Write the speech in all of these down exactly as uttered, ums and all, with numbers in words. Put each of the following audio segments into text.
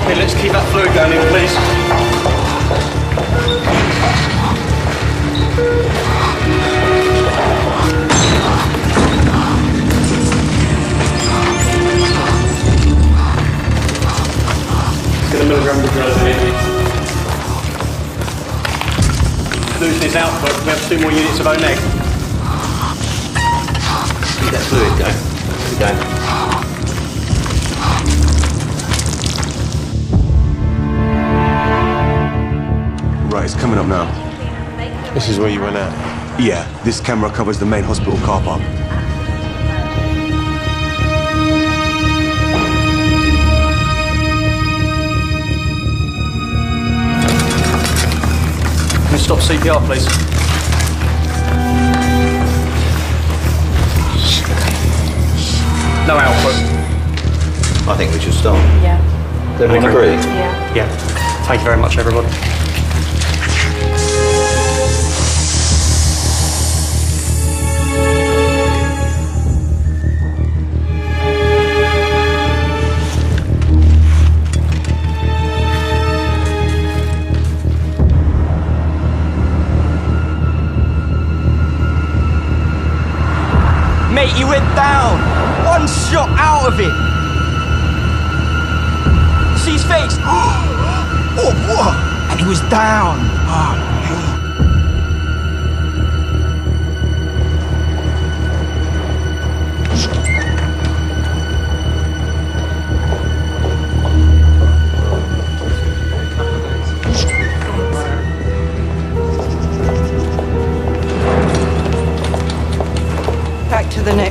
Okay, let's keep that fluid going in, please. Get a milligram of drugs in. Losing his output, we have two more units of O neg. Keep that fluid going. Keep going. Right, it's coming up now. This is where you went out? Yeah, this camera covers the main hospital car park. Can you stop C P R, please? No output. I think we should stop. Yeah. Does everyone agree? Yeah. Yeah. Thank you very much, everybody. Mate, he went down. One shot out of it. See his face? Oh, what? And he was down. Oh, Back to the neck.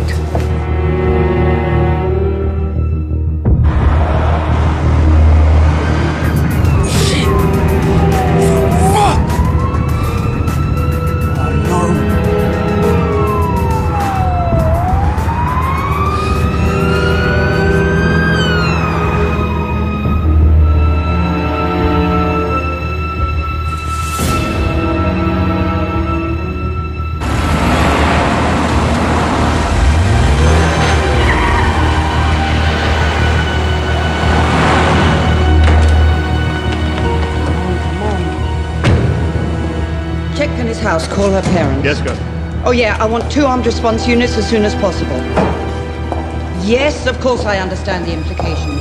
Check Penny's house, call her parents. Yes, go. Oh yeah, I want two armed response units as soon as possible. Yes, of course I understand the implications.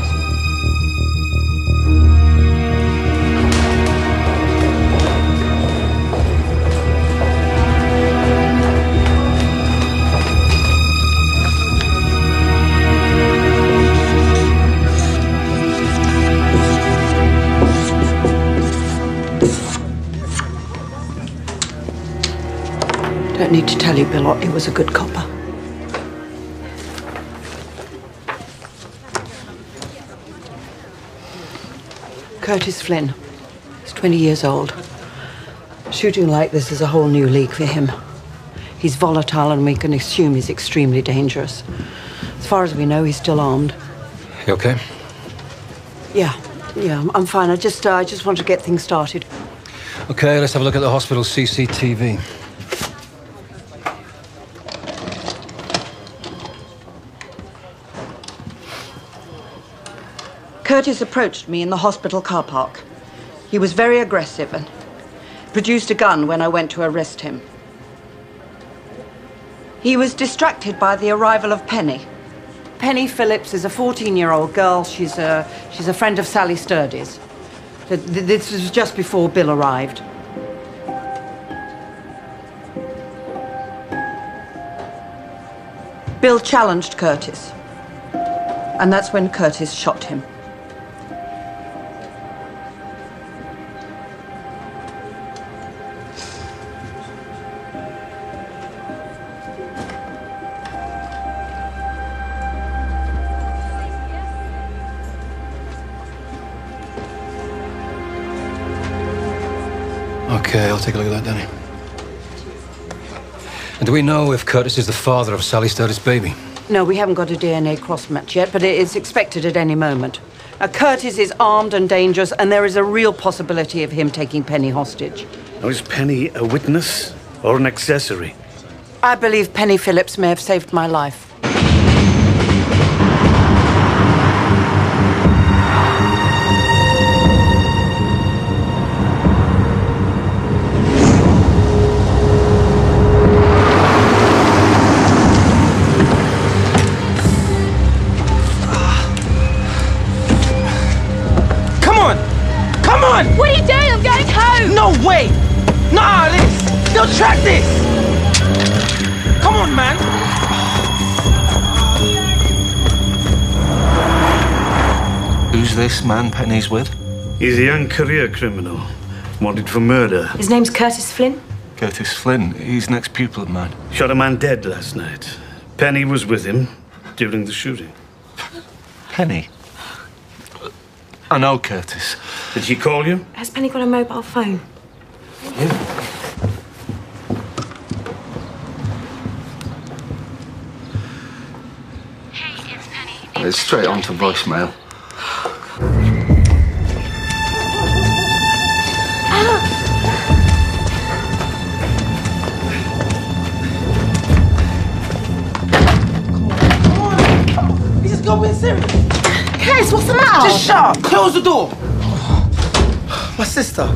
Don't need to tell you, Bill, he was a good copper. Curtis Flynn. He's twenty years old. Shooting like this is a whole new league for him. He's volatile and we can assume he's extremely dangerous. As far as we know, he's still armed. You okay? Yeah, yeah, I'm- I'm fine. I just, uh, I just want to get things started. Okay, let's have a look at the hospital C C T V. Curtis approached me in the hospital car park. He was very aggressive and produced a gun when I went to arrest him. He was distracted by the arrival of Penny. Penny Phillips is a fourteen-year-old girl. She's a, she's a friend of Sally Sturdy's. Th- th- This was just before Bill arrived. Bill challenged Curtis. And that's when Curtis shot him. Okay, I'll take a look at that, Danny. And do we know if Curtis is the father of Sally Sturdy's baby? No, we haven't got a D N A cross-match yet, but it is expected at any moment. Now, Curtis is armed and dangerous, and there is a real possibility of him taking Penny hostage. Now, is Penny a witness or an accessory? I believe Penny Phillips may have saved my life. Wait! Nah, this! They'll track this! Come on, man! Who's this man Penny's with? He's a young career criminal, wanted for murder. His name's Curtis Flynn. Curtis Flynn. He's an ex-pupil of mine. Shot a man dead last night. Penny was with him during the shooting. Penny? I know Curtis. Did she call you? Has Penny got a mobile phone? Hey, it's Penny. It's straight on to voicemail. This is going serious. Curtis, what's the matter? Just shut up. Close the door. My sister.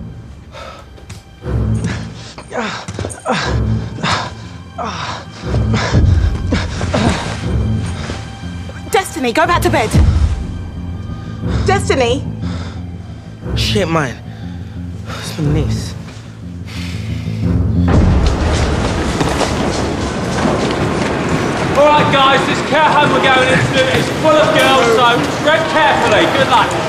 Destiny, go back to bed. Destiny. Shit, mine. It's my niece. All right, guys, this care home we're going into is full of girls, so tread carefully. Good luck.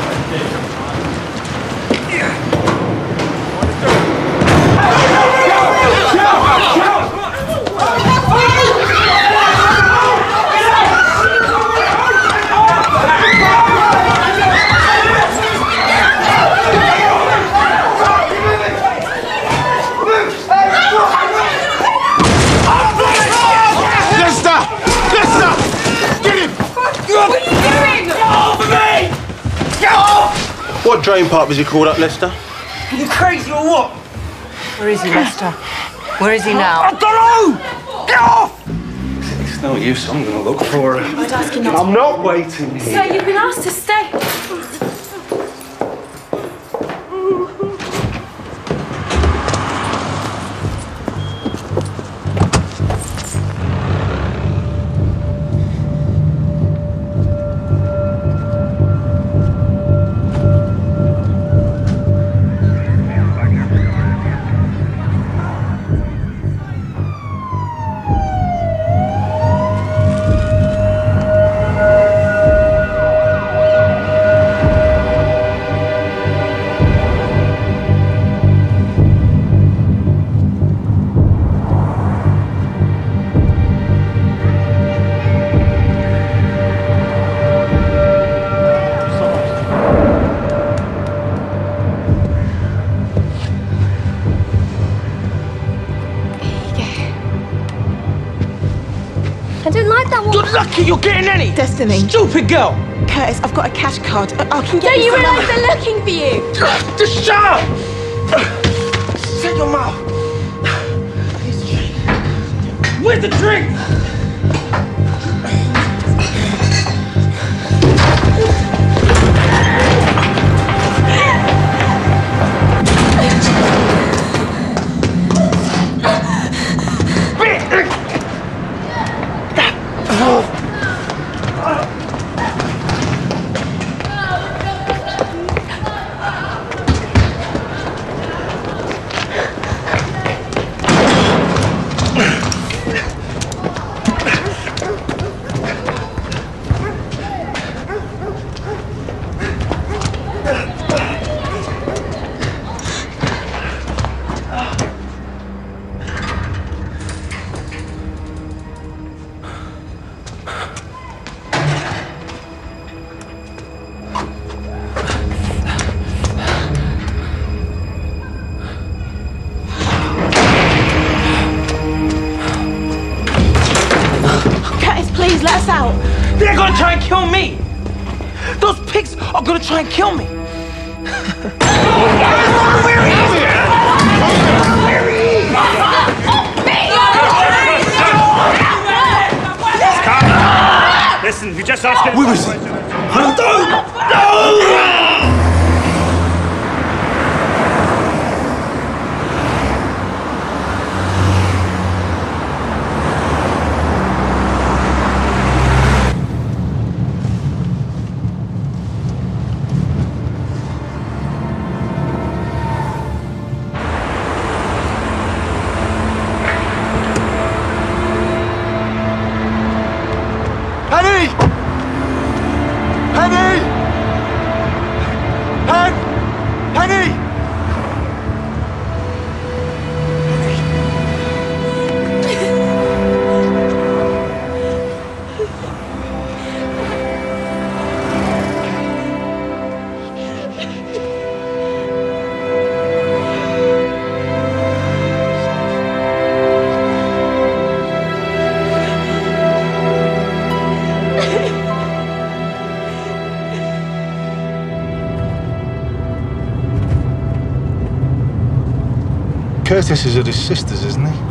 What drain pipe was he called up, Lester? You crazy or what? Where is he, Lester? Where is he now? I don't know! Get off! It's no use. I'm going to look for him. I'd ask you not I'm not waiting to. here. Sir, you've been asked to stay. I don't like that one. You're lucky you're getting any! Destiny. Stupid girl! Curtis, I've got a cash card. I, I can get Don't you some realise money. they're looking for you? Just shut up! Shut your mouth! Where's the drink? Please, let us out. They're gonna try and kill me. Those pigs are gonna try and kill me. Where is it? Listen, you just asked him. Where is he? I don't know. Curtis is at his sister's, isn't he?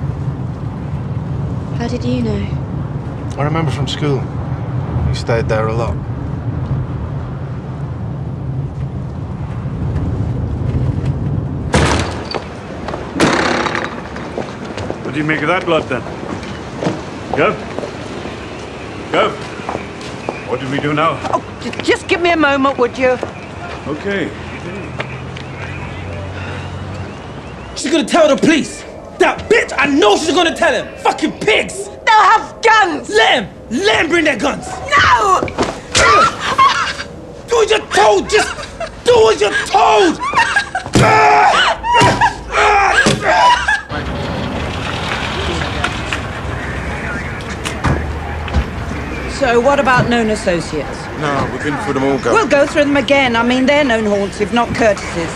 How did you know? I remember from school. He stayed there a lot. What do you make of that lot, then? Gov? Gov? What do we do now? Oh, j- just give me a moment, would you? Okay. She's gonna tell the police. That bitch, I know she's gonna tell him. Fucking pigs. They'll have guns! Let him. Let him bring their guns. No! Do what you're told. Just do what you're told. So what about known associates? No, we've been through them all, Gov. We'll go through them again. I mean, they're known haunts, if not Curtis's.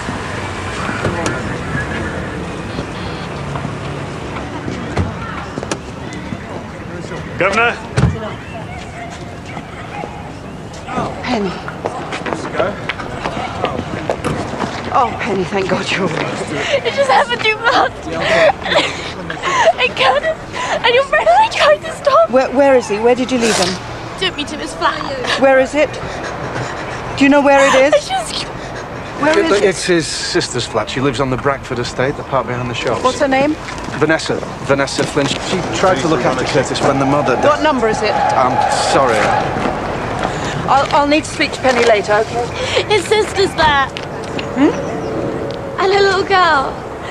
Governor? Penny. Oh, Penny, thank God you're all right. It just happened too fast. And Curtis and your friend, I tried to stop. Where, where is he? Where did you leave him? Took me to his flat. Where is it? Do you know where it I is? just... Where is it? It's his sister's flat. She lives on the Brackford estate, the part behind the shops. What's her name? Vanessa. Vanessa Flynn. She tried to look after Curtis when the mother died. What number is it? I'm sorry. I'll, I'll need to speak to Penny later, okay? His sister's there. Hmm? And a little girl.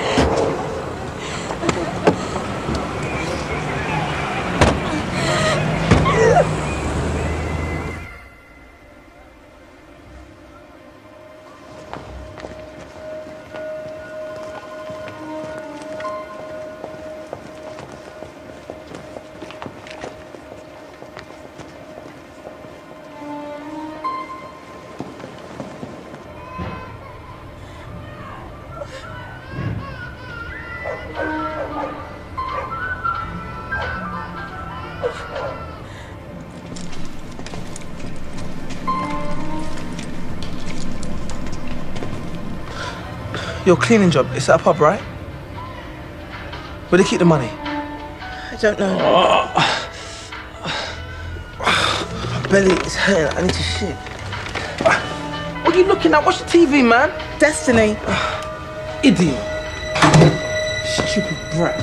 Your cleaning job, it's at a pub, right? Where do they keep the money? I don't know. My belly is hurting. I need to shit. What are you looking at? Watch the T V, man. Destiny. Idiot. Stupid brat.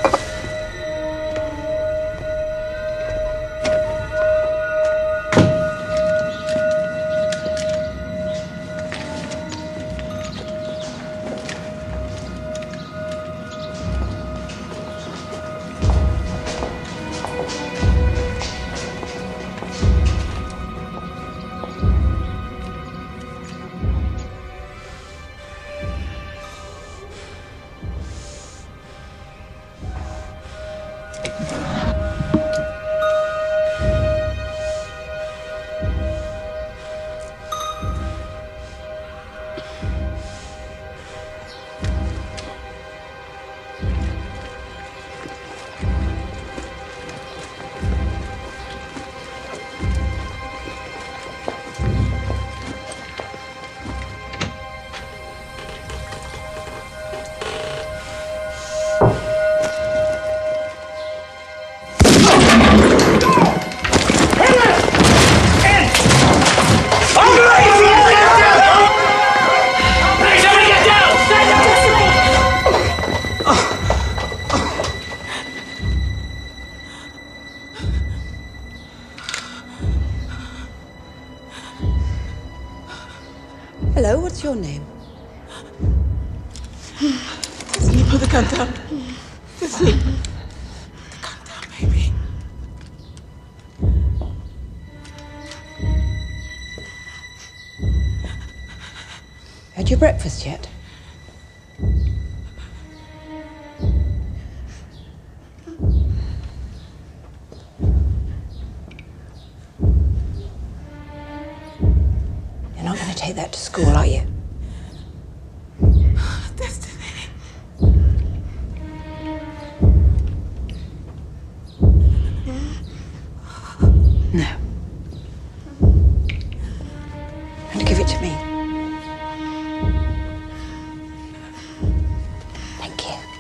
Hello, what's your name? Can you put the gun down? Destiny. Put the gun down, baby. Had your breakfast yet? You're not going to take that to school, are you? Destiny. No. And give it to me. Thank you.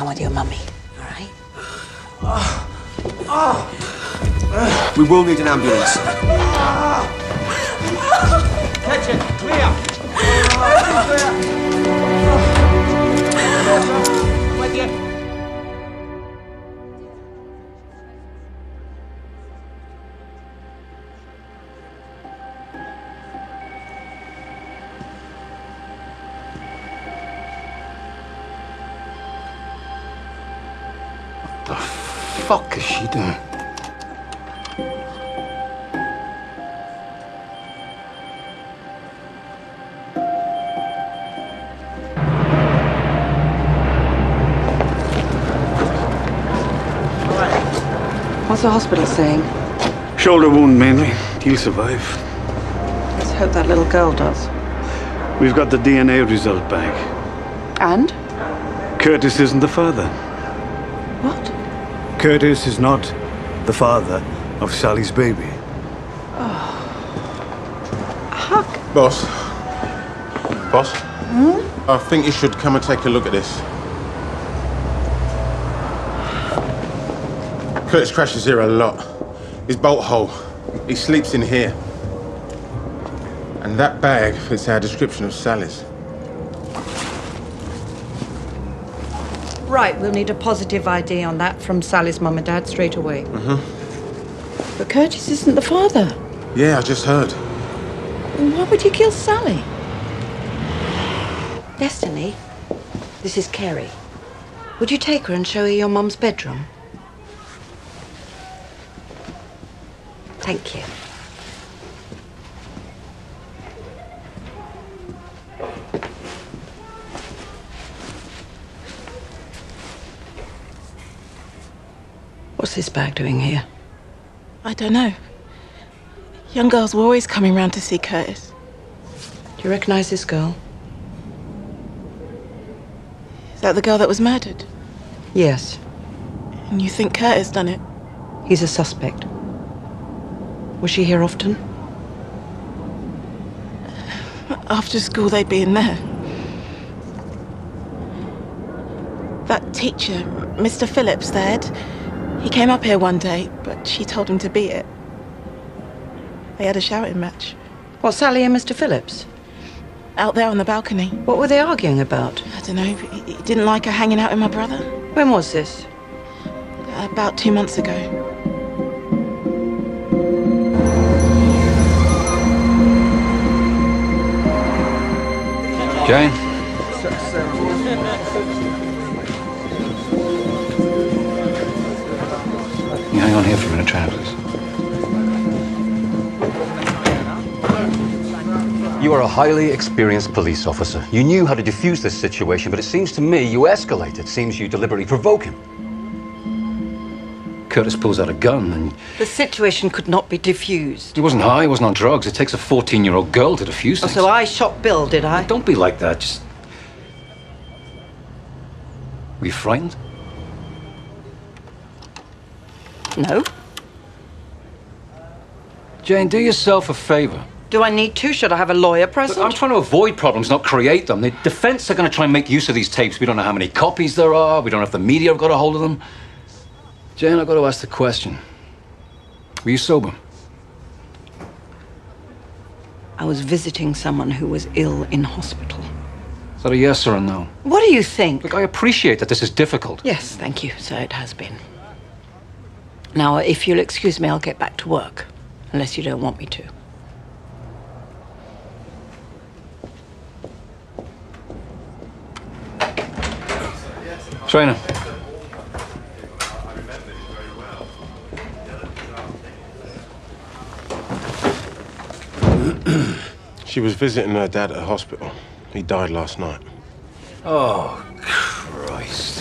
down with your mummy, all right? We will need an ambulance. Catch it! Clear! With you. What the fuck is she doing? What's the hospital saying? Shoulder wound mainly. He'll survive. Let's hope that little girl does. We've got the D N A result back. And? Curtis isn't the father. What? Curtis is not the father of Sally's baby. Huck. Boss. Boss? Hmm? I think you should come and take a look at this. Curtis crashes here a lot. His bolt hole. He sleeps in here. And that bag fits our description of Sally's. Right, we'll need a positive I D on that from Sally's mum and dad straight away. Mm-hmm. But Curtis isn't the father. Yeah, I just heard. Why would you kill Sally? Destiny, this is Kerry. Would you take her and show her your mum's bedroom? Thank you. What's this bag doing here? I don't know. Young girls were always coming round to see Curtis. Do you recognize this girl? Is that the girl that was murdered? Yes. And you think Curtis done it? He's a suspect. Was she here often? After school, they'd be in there. That teacher, Mister Phillips, the head, he came up here one day, but she told him to beat it. They had a shouting match. What, Sally and Mister Phillips? Out there on the balcony. What were they arguing about? I don't know. He he didn't like her hanging out with my brother. When was this? About two months ago. Jane? You hang on here for a minute, Tran, please. You are a highly experienced police officer. You knew how to defuse this situation, but it seems to me you escalated. Seems you deliberately provoke him. Curtis pulls out a gun and... The situation could not be diffused. He wasn't high, he wasn't on drugs. It takes a fourteen-year-old girl to defuse Oh, things. so I shot Bill, did I? Don't be like that, just... Were you frightened? No. Jane, do yourself a favor. Do I need to? Should I have a lawyer present? Look, I'm trying to avoid problems, not create them. The defense are going to try and make use of these tapes. We don't know how many copies there are. We don't know if the media have got a hold of them. Jane, I've got to ask the question. Were you sober? I was visiting someone who was ill in hospital. Is that a yes or a no? What do you think? Look, I appreciate that this is difficult. Yes, thank you. So it has been. Now, if you'll excuse me, I'll get back to work. Unless you don't want me to. Trainer. She was visiting her dad at the hospital. He died last night. Oh, Christ.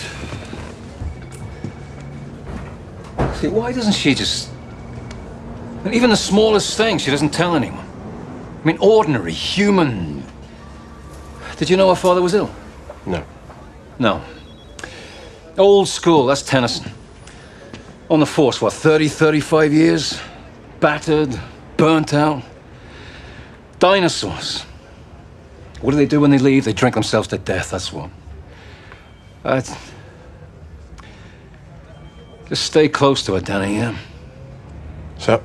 See, why doesn't she just... And even the smallest thing, she doesn't tell anyone. I mean, ordinary, human... Did you know her father was ill? No. No. Old school, that's Tennyson. On the force, what, thirty, thirty-five years? Battered, burnt out. Dinosaurs. What do they do when they leave? They drink themselves to death, that's what. I, Just stay close to it, Danny, yeah? So?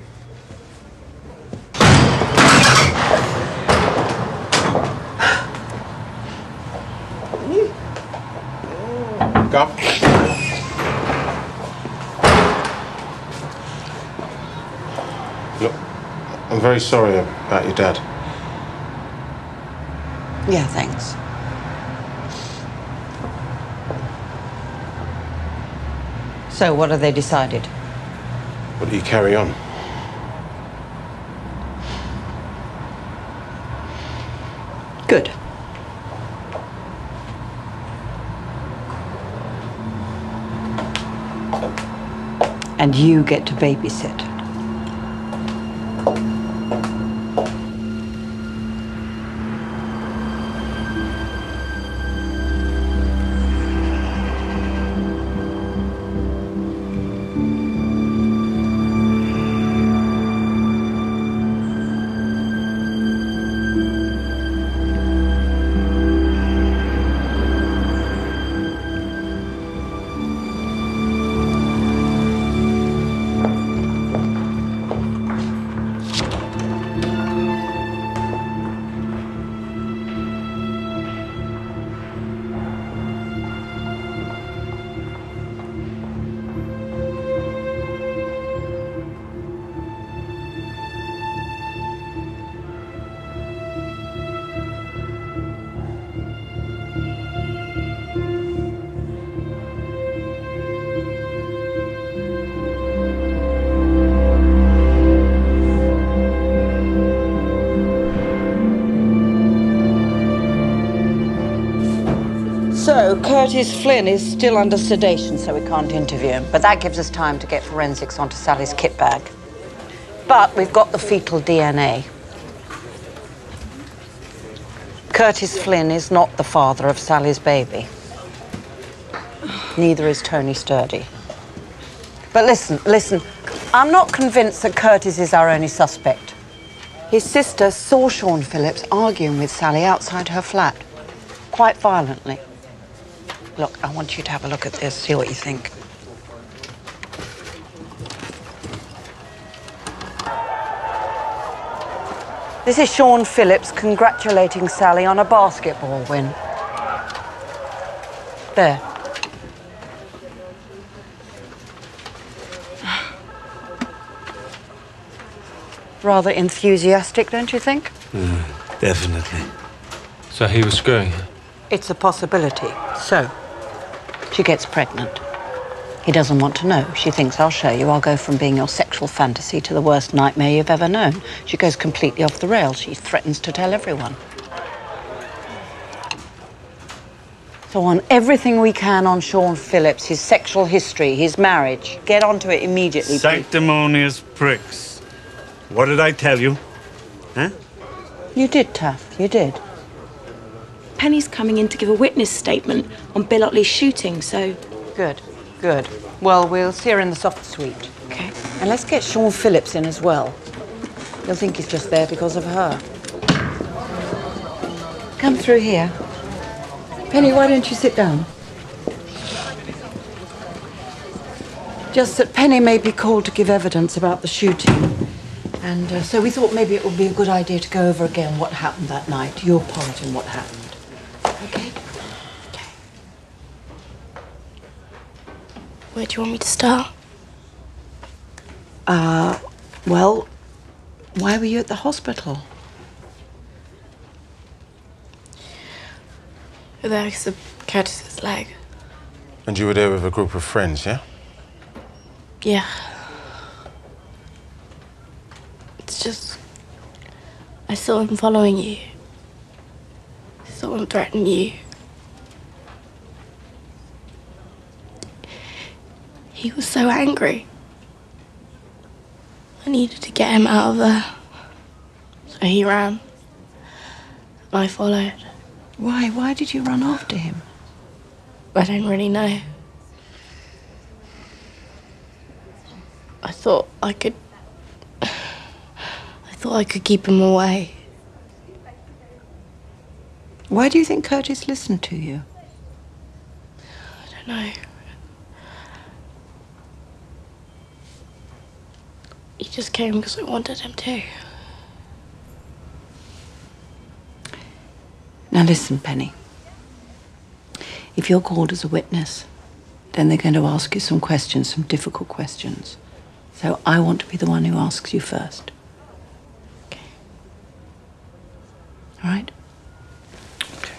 Go. Look, I'm very sorry about your dad. Yeah, thanks. So, what have they decided? Will you carry on? Good. And you get to babysit. So, Curtis Flynn is still under sedation, so we can't interview him. But that gives us time to get forensics onto Sally's kit bag. But we've got the fetal D N A. Curtis Flynn is not the father of Sally's baby. Neither is Tony Sturdy. But listen, listen, I'm not convinced that Curtis is our only suspect. His sister saw Sean Phillips arguing with Sally outside her flat, quite violently. Look, I want you to have a look at this, see what you think. This is Sean Phillips congratulating Sally on a basketball win. There. Rather enthusiastic, don't you think? Mm, definitely. So he was screwing her? It's a possibility. So, she gets pregnant. He doesn't want to know. She thinks, I'll show you. I'll go from being your sexual fantasy to the worst nightmare you've ever known. She goes completely off the rails. She threatens to tell everyone. So on everything we can on Sean Phillips, his sexual history, his marriage, get onto it immediately, please. Sanctimonious pricks. What did I tell you? Huh? You did, Taff. You did. Penny's coming in to give a witness statement on Bill Otley's shooting, so... Good, good. Well, we'll see her in the soft suite. Okay. And let's get Sean Phillips in as well. He'll think he's just there because of her. Come through here. Penny, why don't you sit down? Just that Penny may be called to give evidence about the shooting. And uh, so we thought maybe it would be a good idea to go over again what happened that night, your part in what happened. Okay? Okay. Where do you want me to start? Uh, well, why were you at the hospital? There was a Curtis's leg. And you were there with a group of friends, yeah? Yeah. It's just... I saw him following you. I saw him threaten you. He was so angry. I needed to get him out of there. So he ran. And I followed. Why? Why did you run after him? I don't really know. I thought I could... I thought I could keep him away. Why do you think Curtis listened to you? I don't know. He just came because I wanted him to. Now listen, Penny. If you're called as a witness, then they're going to ask you some questions, some difficult questions. So I want to be the one who asks you first. Okay. All right? Okay.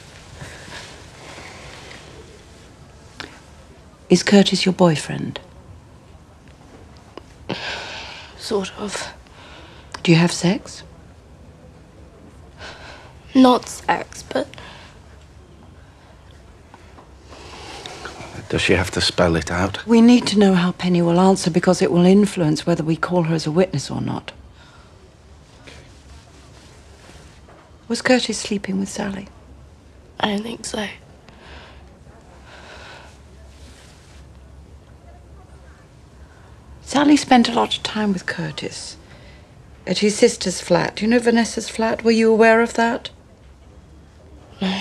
Is Curtis your boyfriend? Sort of. Do you have sex? Not sex, but Does she have to spell it out? We need to know how Penny will answer because it will influence whether we call her as a witness or not. Was Curtis sleeping with Sally? I don't think so. Sally spent a lot of time with Curtis at his sister's flat. Do you know Vanessa's flat? Were you aware of that? No.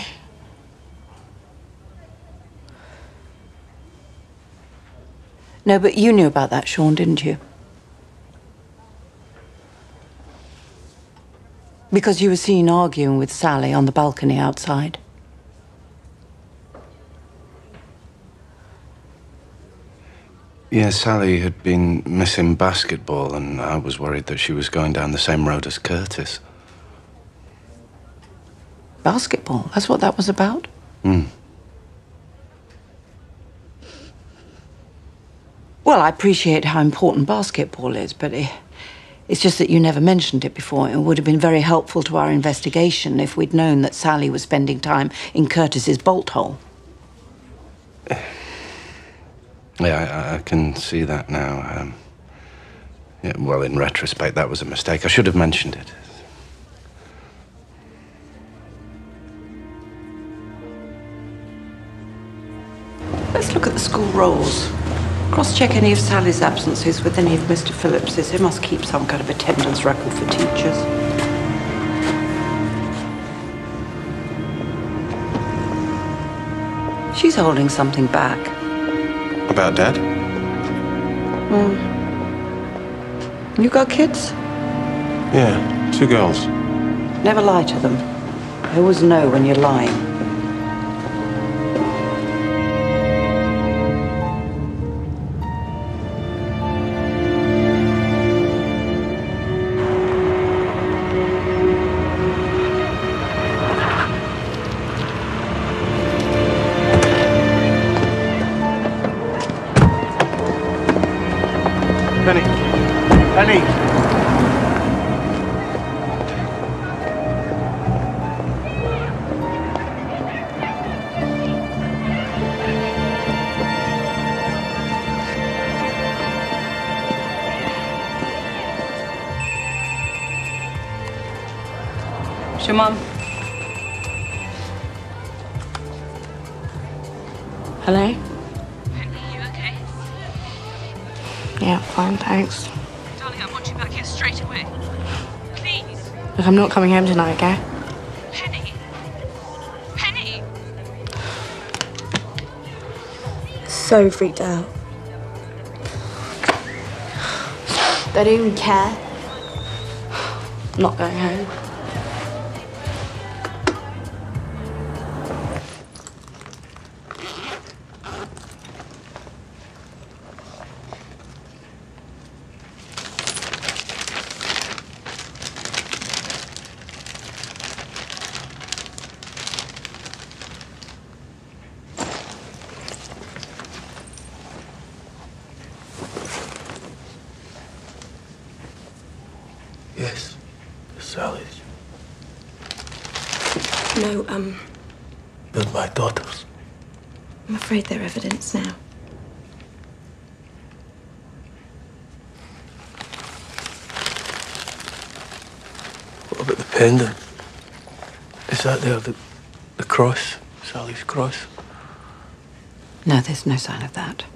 No, but you knew about that, Sean, didn't you? Because you were seen arguing with Sally on the balcony outside. Yeah, Sally had been missing basketball, and I was worried that she was going down the same road as Curtis. Basketball? That's what that was about? Hmm. Well, I appreciate how important basketball is, but it, it's just that you never mentioned it before. It would have been very helpful to our investigation if we'd known that Sally was spending time in Curtis's bolt hole. Yeah, I, I can see that now. Um, yeah, well, in retrospect, that was a mistake. I should have mentioned it. Let's look at the school rolls. Cross-check any of Sally's absences with any of Mister Phillips's. He must keep some kind of attendance record for teachers. She's holding something back. About Dad? Hmm. You got kids? Yeah, two girls. Never lie to them. They always know when you're lying. Penny! Penny! Shimon. Hello? Penny, you okay? Yeah, fine, thanks. Darling, I want you back here straight away. Please. Look, I'm not coming home tonight, okay? Penny. Penny. So freaked out. They don't even care. I'm not going home. Yes, Sally's. No, um, They're my daughters. I'm afraid they're evidence now. What about the pendant? Is that there, the, the cross? Sally's cross? No, there's no sign of that.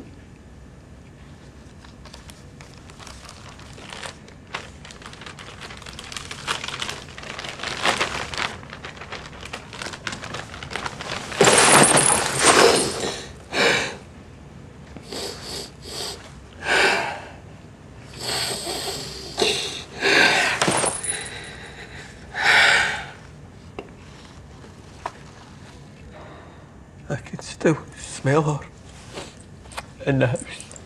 smell her in the house.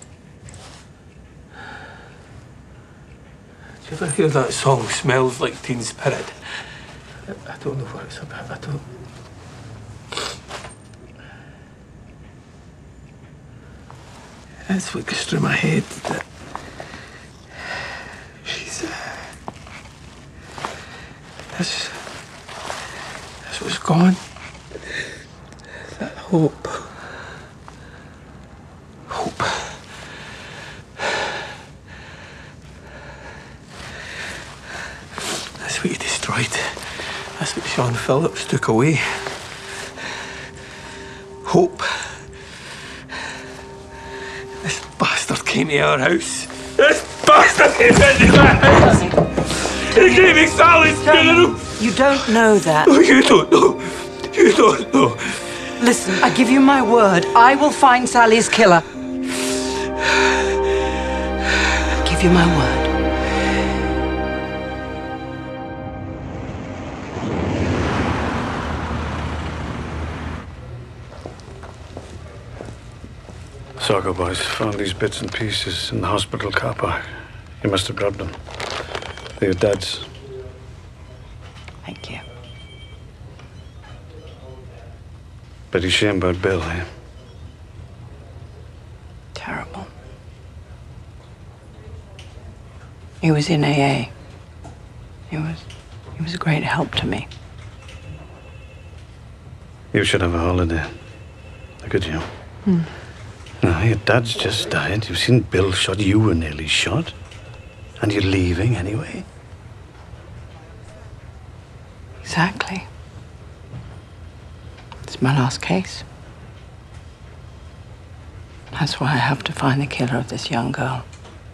Do you ever hear that song, Smells Like Teen Spirit? I, I don't know what it's about. I don't. That's what goes through my head. That she's. Uh, that's. That's what's gone. That hope. Hope. That's what you destroyed. That's what Sean Phillips took away. Hope. This bastard came to our house. This bastard came into my house. He gave me Sally's funeral. You don't know that. No, you don't know. You don't know. Listen, I give you my word. I will find Sally's killer. I give you my word. Saga boys found these bits and pieces in the hospital car park. You must have grabbed them. They're your dad's. Thank you. Pretty shame about Bill, eh? Terrible. He was in A A. He was, he was a great help to me. You should have a holiday. Look at you. Hmm. No, your dad's just died. You've seen Bill shot. You were nearly shot. And you're leaving anyway. Exactly. It's my last case. That's why I have to find the killer of this young girl.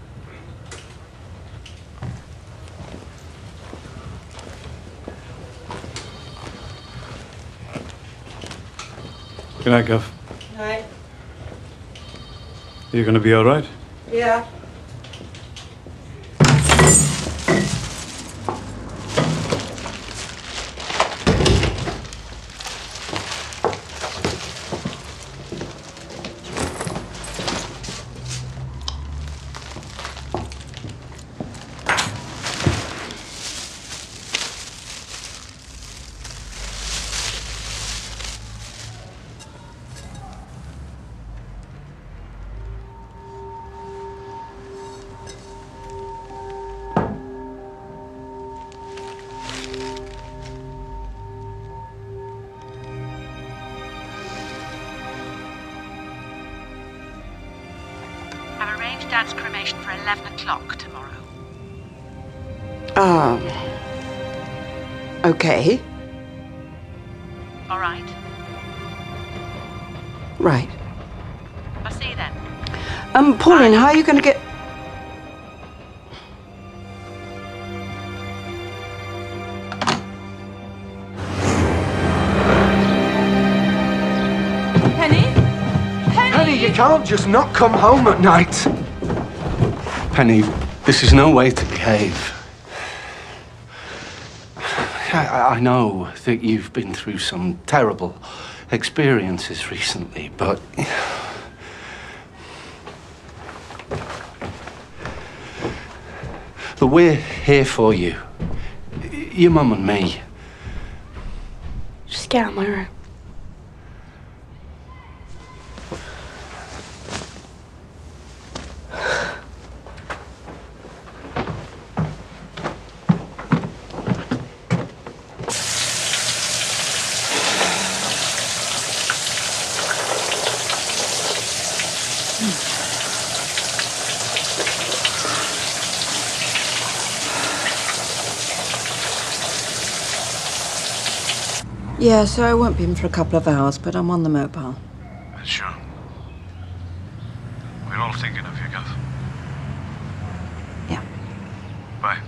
Good night, Gov. Night. You gonna be all right? Yeah. I've arranged Dad's cremation for eleven o'clock tomorrow. Um. Okay. All right. Right. I'll see you then. Um, Pauline, how are you going to get... Penny? Penny? Penny, you can't just not come home at night. Penny, this is no way to behave. I, I know that you've been through some terrible experiences recently, but... But we're here for you. Your mum and me. Just get out of my room. Yeah, so I won't be in for a couple of hours, but I'm on the mobile. Sure. We're all thinking of you, Gov. Yeah. Bye.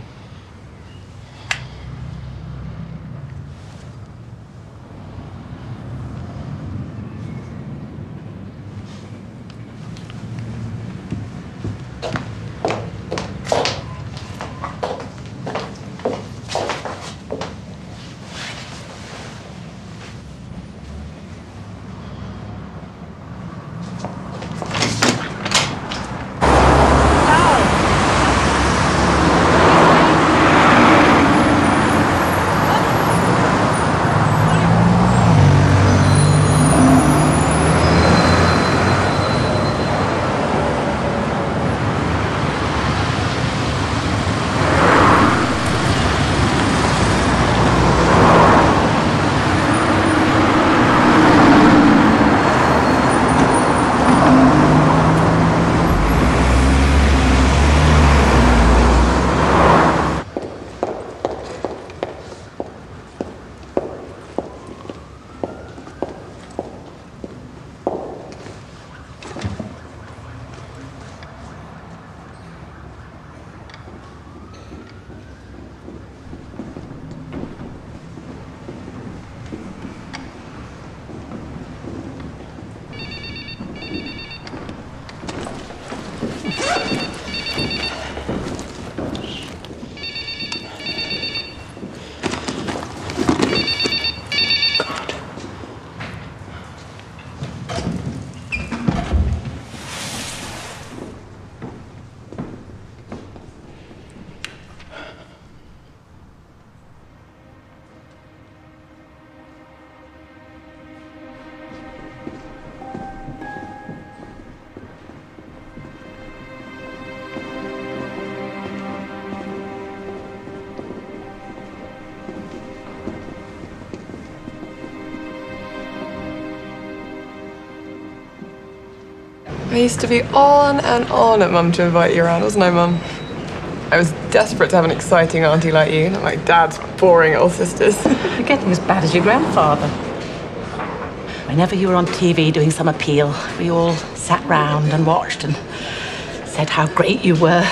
I used to be on and on at Mum to invite you around, wasn't I, Mum? I was desperate to have an exciting auntie like you, not like Dad's boring old sisters. You're getting as bad as your grandfather. Whenever you were on T V doing some appeal, we all sat round and watched and said how great you were.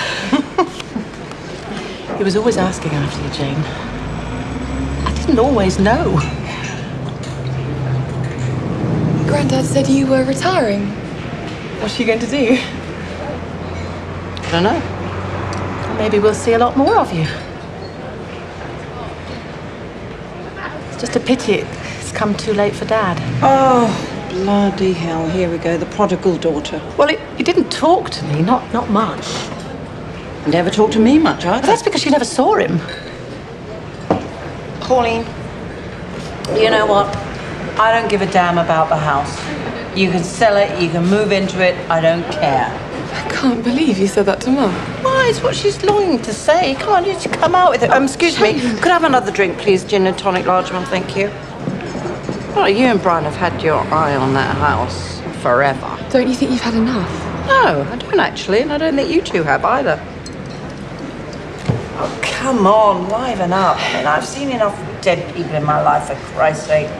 He was always asking after you, Jane. I didn't always know. Granddad said you were retiring. What's she going to do? I don't know. Maybe we'll see a lot more of you. It's just a pity it's come too late for Dad. Oh, bloody hell. Here we go, the prodigal daughter. Well, he, he didn't talk to me, not, not much. Never talked to me much either. But that's because you never saw him. Pauline, you know what? I don't give a damn about the house. You can sell it, you can move into it, I don't care. I can't believe you said that to Mum. Why? It's what she's longing to say. Come on, you just come out with it. Um, excuse me, could I have another drink, please? Gin and tonic, large one, thank you. Well, you and Brian have had your eye on that house forever. Don't you think you've had enough? No, I don't actually, and I don't think you two have either. Oh, come on, liven up. I mean, I've seen enough dead people in my life, for Christ's sake.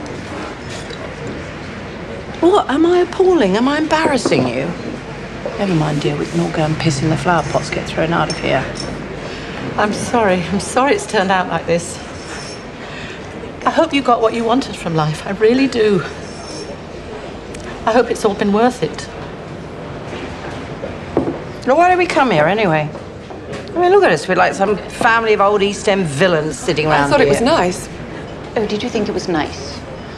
What? Am I appalling? Am I embarrassing you? Never mind, dear. We can all go and piss in the flower pots, get thrown out of here. I'm sorry. I'm sorry it's turned out like this. I hope you got what you wanted from life. I really do. I hope it's all been worth it. Well, why did we come here, anyway? I mean, look at us. We're like some family of old East End villains sitting around I thought here. it was nice. Oh, did you think it was nice?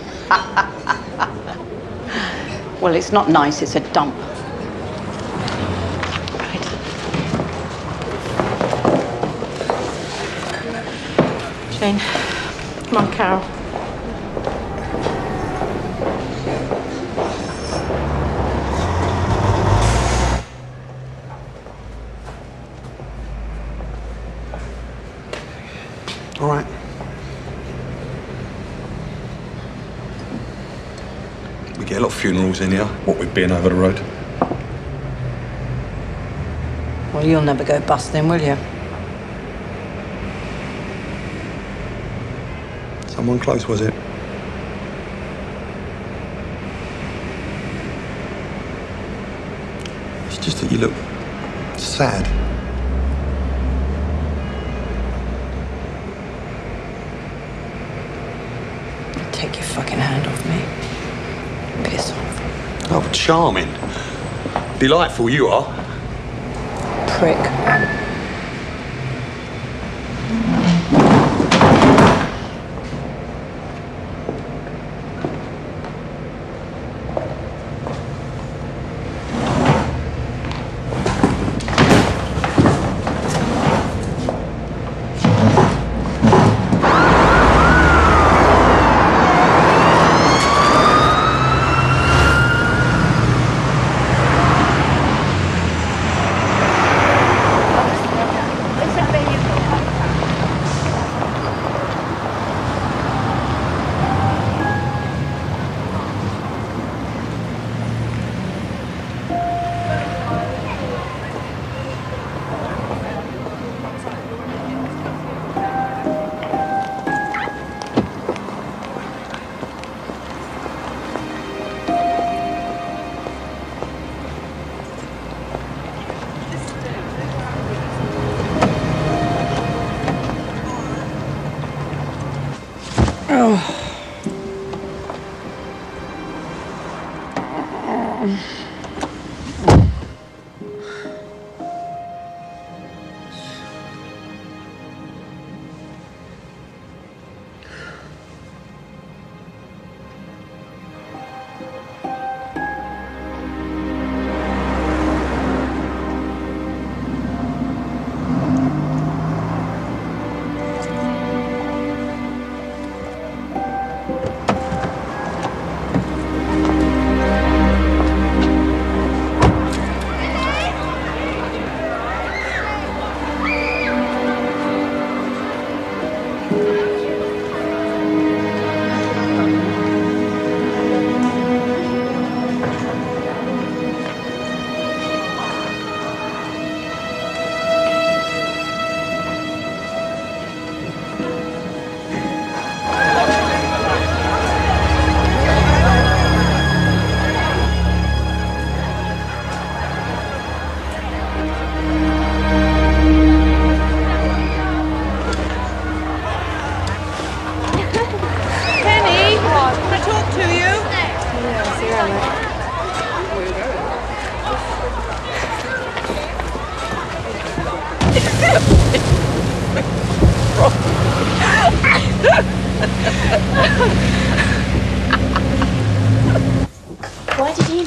Well, it's not nice. It's a dump. Jane, come on, Carol. All right. We get a lot of funerals in here, what with being over the road. Well, you'll never go busting, will you? Someone close, was it? It's just that you look sad. Take your fucking hand off me. Piss off. Oh, charming. Delightful you are. Prick.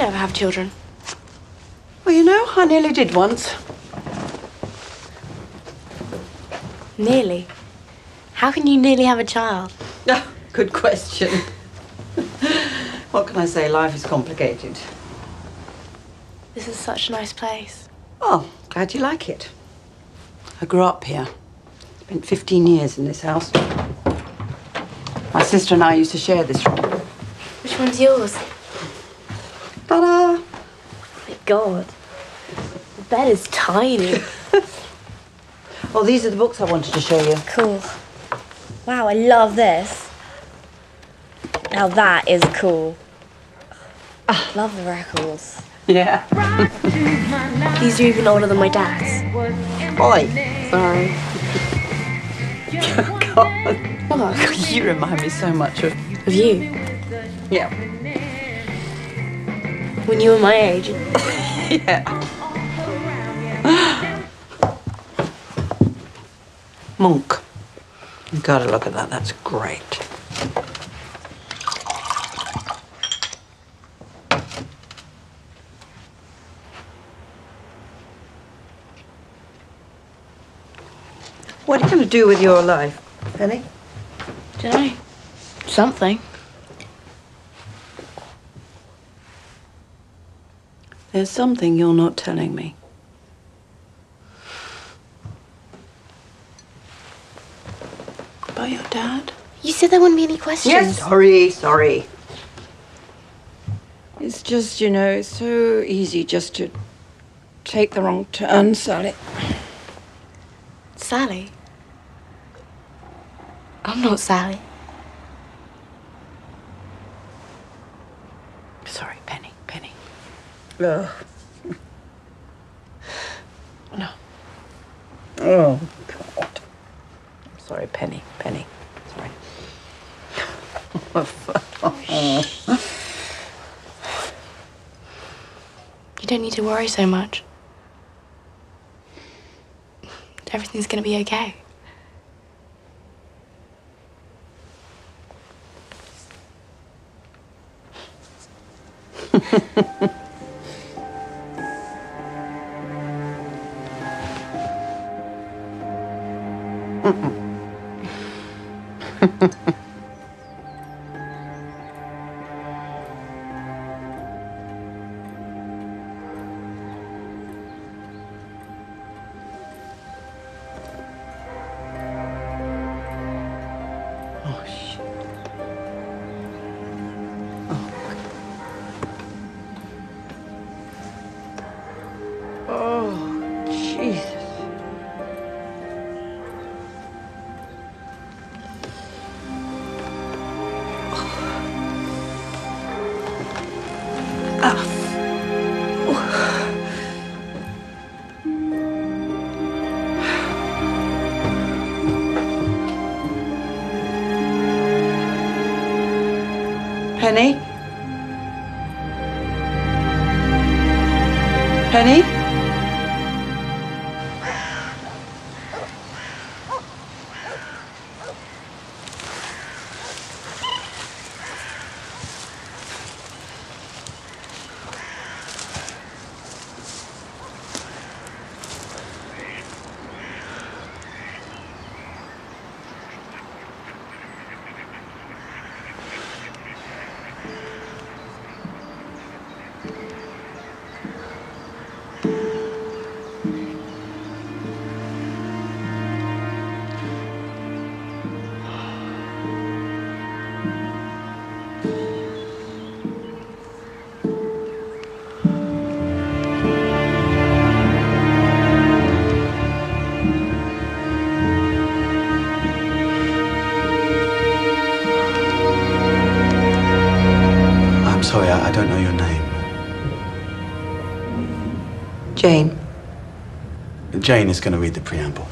never have children. Well, you know, I nearly did once. Nearly? How can you nearly have a child? Oh, good question. What can I say? Life is complicated. This is such a nice place. Oh, glad you like it. I grew up here. Spent fifteen years in this house. My sister and I used to share this room. Which one's yours? Ta-da! Oh my God. The bed is tiny. Well, these are the books I wanted to show you. Cool. Wow, I love this. Now that is cool. Oh, love the records. Yeah. These are even older than my dad's. Oi. Sorry. God. Oh, you remind me so much of... Of you? Yeah. When you were my age. Yeah. Monk. You gotta look at that. That's great. What are you going to do with your life, Penny? Dunno. Something. There's something you're not telling me. About your dad? You said there wouldn't be any questions. Yes, sorry, sorry. It's just, you know, it's so easy just to take the wrong turn, Sally. Sally? I'm not Sally. Sorry, Penny, Penny. Ugh. No. Oh, God. Sorry, Penny, Penny. Sorry. You don't need to worry so much. Everything's gonna be okay. Oh, shit. Oh. Oh, Jesus. Penny? Penny? I'm sorry, I, I don't know your name. Jane. Jane is going to read the preamble.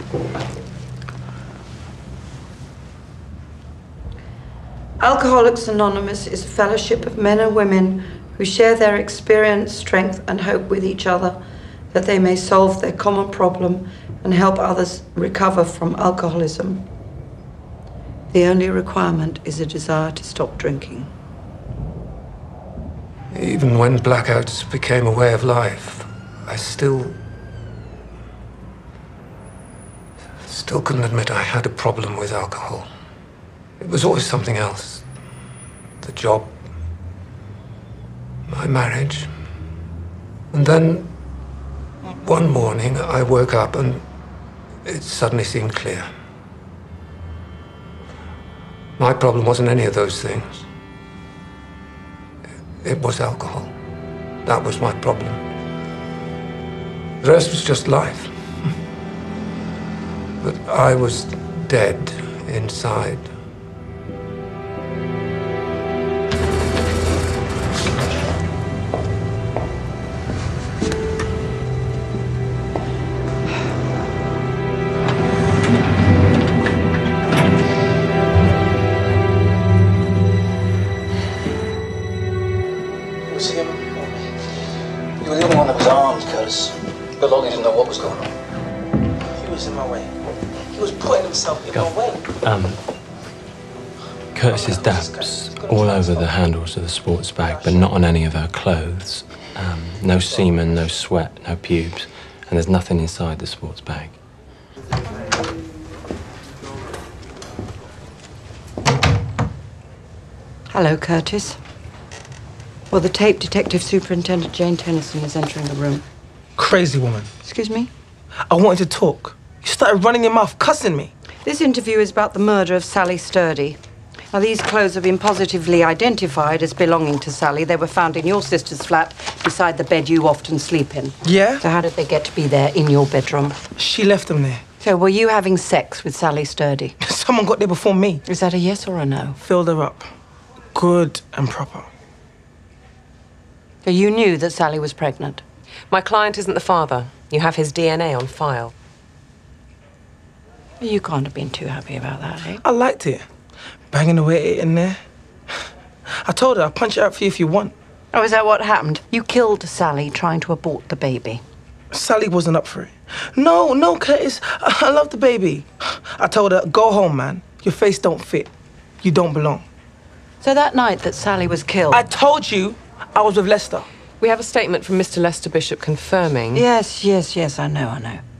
Alcoholics Anonymous is a fellowship of men and women who share their experience, strength, and hope with each other that they may solve their common problem and help others recover from alcoholism. The only requirement is a desire to stop drinking. Even when blackouts became a way of life, I still... still couldn't admit I had a problem with alcohol. It was always something else. The job, my marriage. And then, one morning, I woke up and it suddenly seemed clear. My problem wasn't any of those things. It was alcohol. That was my problem. The rest was just life. But I was dead inside. It was him or me. You were the only one that was armed, Curtis. But Lolly didn't know what was going on. He was in my way. He was putting himself in my way. Um, Curtis's dabs all over the handles of the sports bag, but not on any of her clothes. Um, no semen, no sweat, no pubes, and there's nothing inside the sports bag. Hello, Curtis. Well, the tape detective superintendent Jane Tennyson is entering the room. Crazy woman. Excuse me? I wanted to talk. You started running your mouth, cussing me. This interview is about the murder of Sally Sturdy. Now, these clothes have been positively identified as belonging to Sally. They were found in your sister's flat beside the bed you often sleep in. Yeah? So how did they get to be there in your bedroom? She left them there. So were you having sex with Sally Sturdy? Someone got there before me. Is that a yes or a no? Filled her up. Good and proper. So you knew that Sally was pregnant? My client isn't the father. You have his D N A on file. You can't have been too happy about that, eh? I liked it. Banging away in there. I told her I'll punch it out for you if you want. Oh, is that what happened? You killed Sally trying to abort the baby. Sally wasn't up for it. No, no, Curtis. I, I love the baby. I told her, go home, man. Your face don't fit. You don't belong. So that night that Sally was killed... I told you I was with Lester. We have a statement from Mister Lester Bishop confirming... Yes, yes, yes, I know, I know.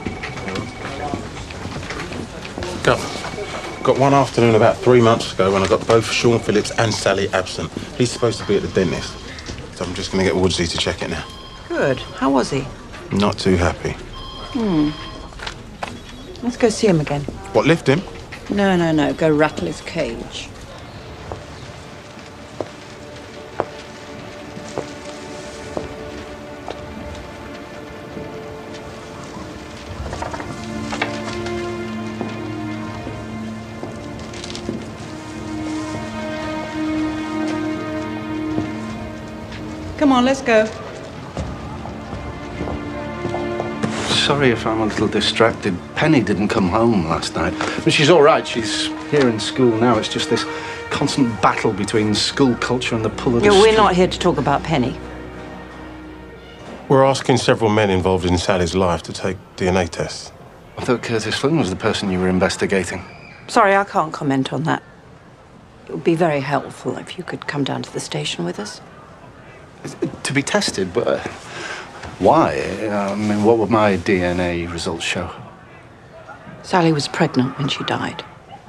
Got, got one afternoon about three months ago when I got both Sean Phillips and Sally absent. He's supposed to be at the dentist. So I'm just going to get Woodsy to check it now. Good. How was he? Not too happy. Hmm. Let's go see him again. What, lift him? No, no, no. Go rattle his cage. Come on, let's go. Sorry if I'm a little distracted. Penny didn't come home last night. But she's all right. She's here in school now. It's just this constant battle between school culture and the pull of the Yeah, we're street. not here to talk about Penny. We're asking several men involved in Sally's life to take D N A tests. I thought Curtis Flynn was the person you were investigating. Sorry, I can't comment on that. It would be very helpful if you could come down to the station with us. To be tested, but uh, why? I mean, what would my D N A results show? Sally was pregnant when she died.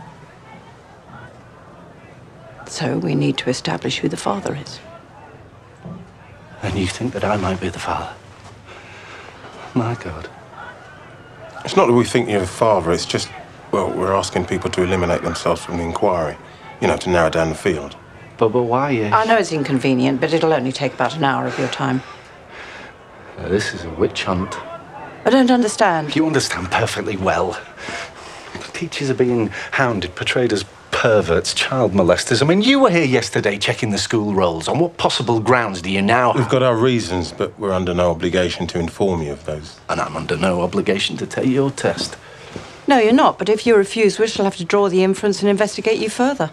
So we need to establish who the father is. And you think that I might be the father? My God. It's not that we think you're the father, it's just, well, we're asking people to eliminate themselves from the inquiry. You know, to narrow down the field. But, but why? Uh... I know it's inconvenient, but it'll only take about an hour of your time. Uh, this is a witch hunt. I don't understand. You understand perfectly well. Teachers are being hounded, portrayed as perverts, child molesters. I mean, you were here yesterday checking the school rolls. On what possible grounds do you now have? We've got our reasons, but we're under no obligation to inform you of those. And I'm under no obligation to take your test. No, you're not, but if you refuse, we shall have to draw the inference and investigate you further.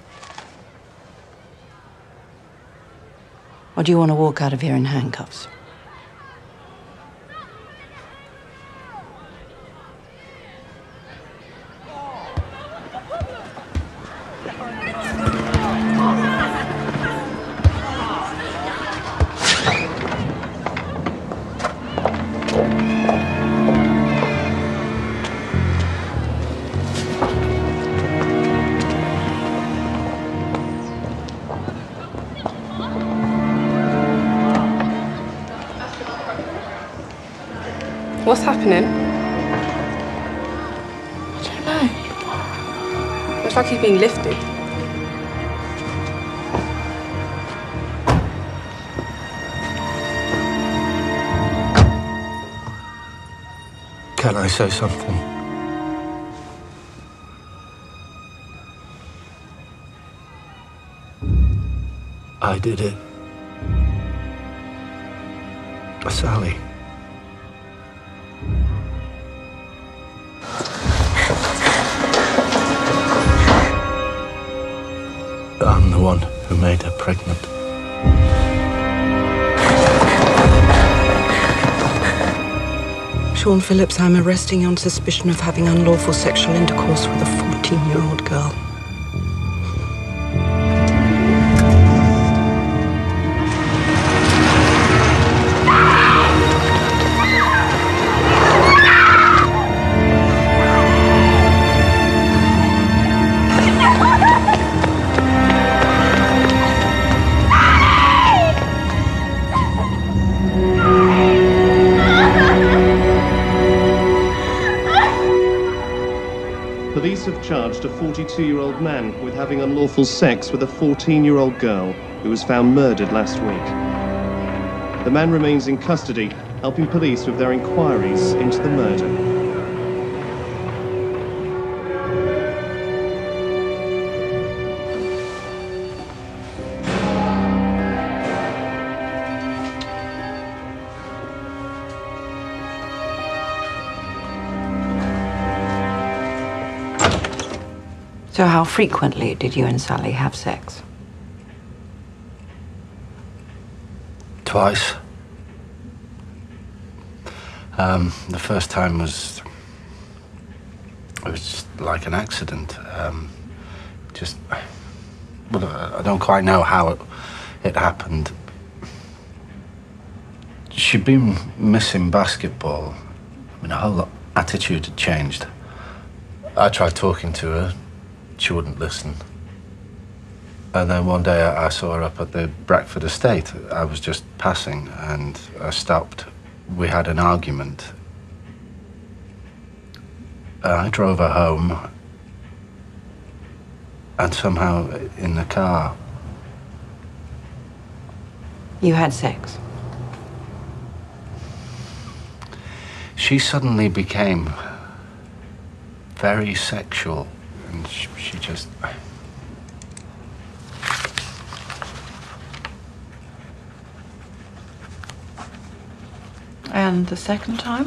Or do you want to walk out of here in handcuffs? happening? I don't know. Looks like he's being lifted. Can I say something? I did it. Sally. I'm the one who made her pregnant. Sean Phillips, I'm arresting you on suspicion of having unlawful sexual intercourse with a fourteen-year-old girl. Police have charged a forty-two-year-old man with having unlawful sex with a fourteen-year-old girl who was found murdered last week. The man remains in custody, helping police with their inquiries into the murder. So how frequently did you and Sally have sex? Twice. Um, the first time was... It was just like an accident. Um, just... Well, I don't quite know how it, it happened. She'd been missing basketball. I mean, her whole attitude had changed. I tried talking to her. She wouldn't listen. And then one day I saw her up at the Brackford estate. I was just passing and I stopped. We had an argument. I drove her home and somehow in the car... You had sex? She suddenly became very sexual. And she, she just... And the second time?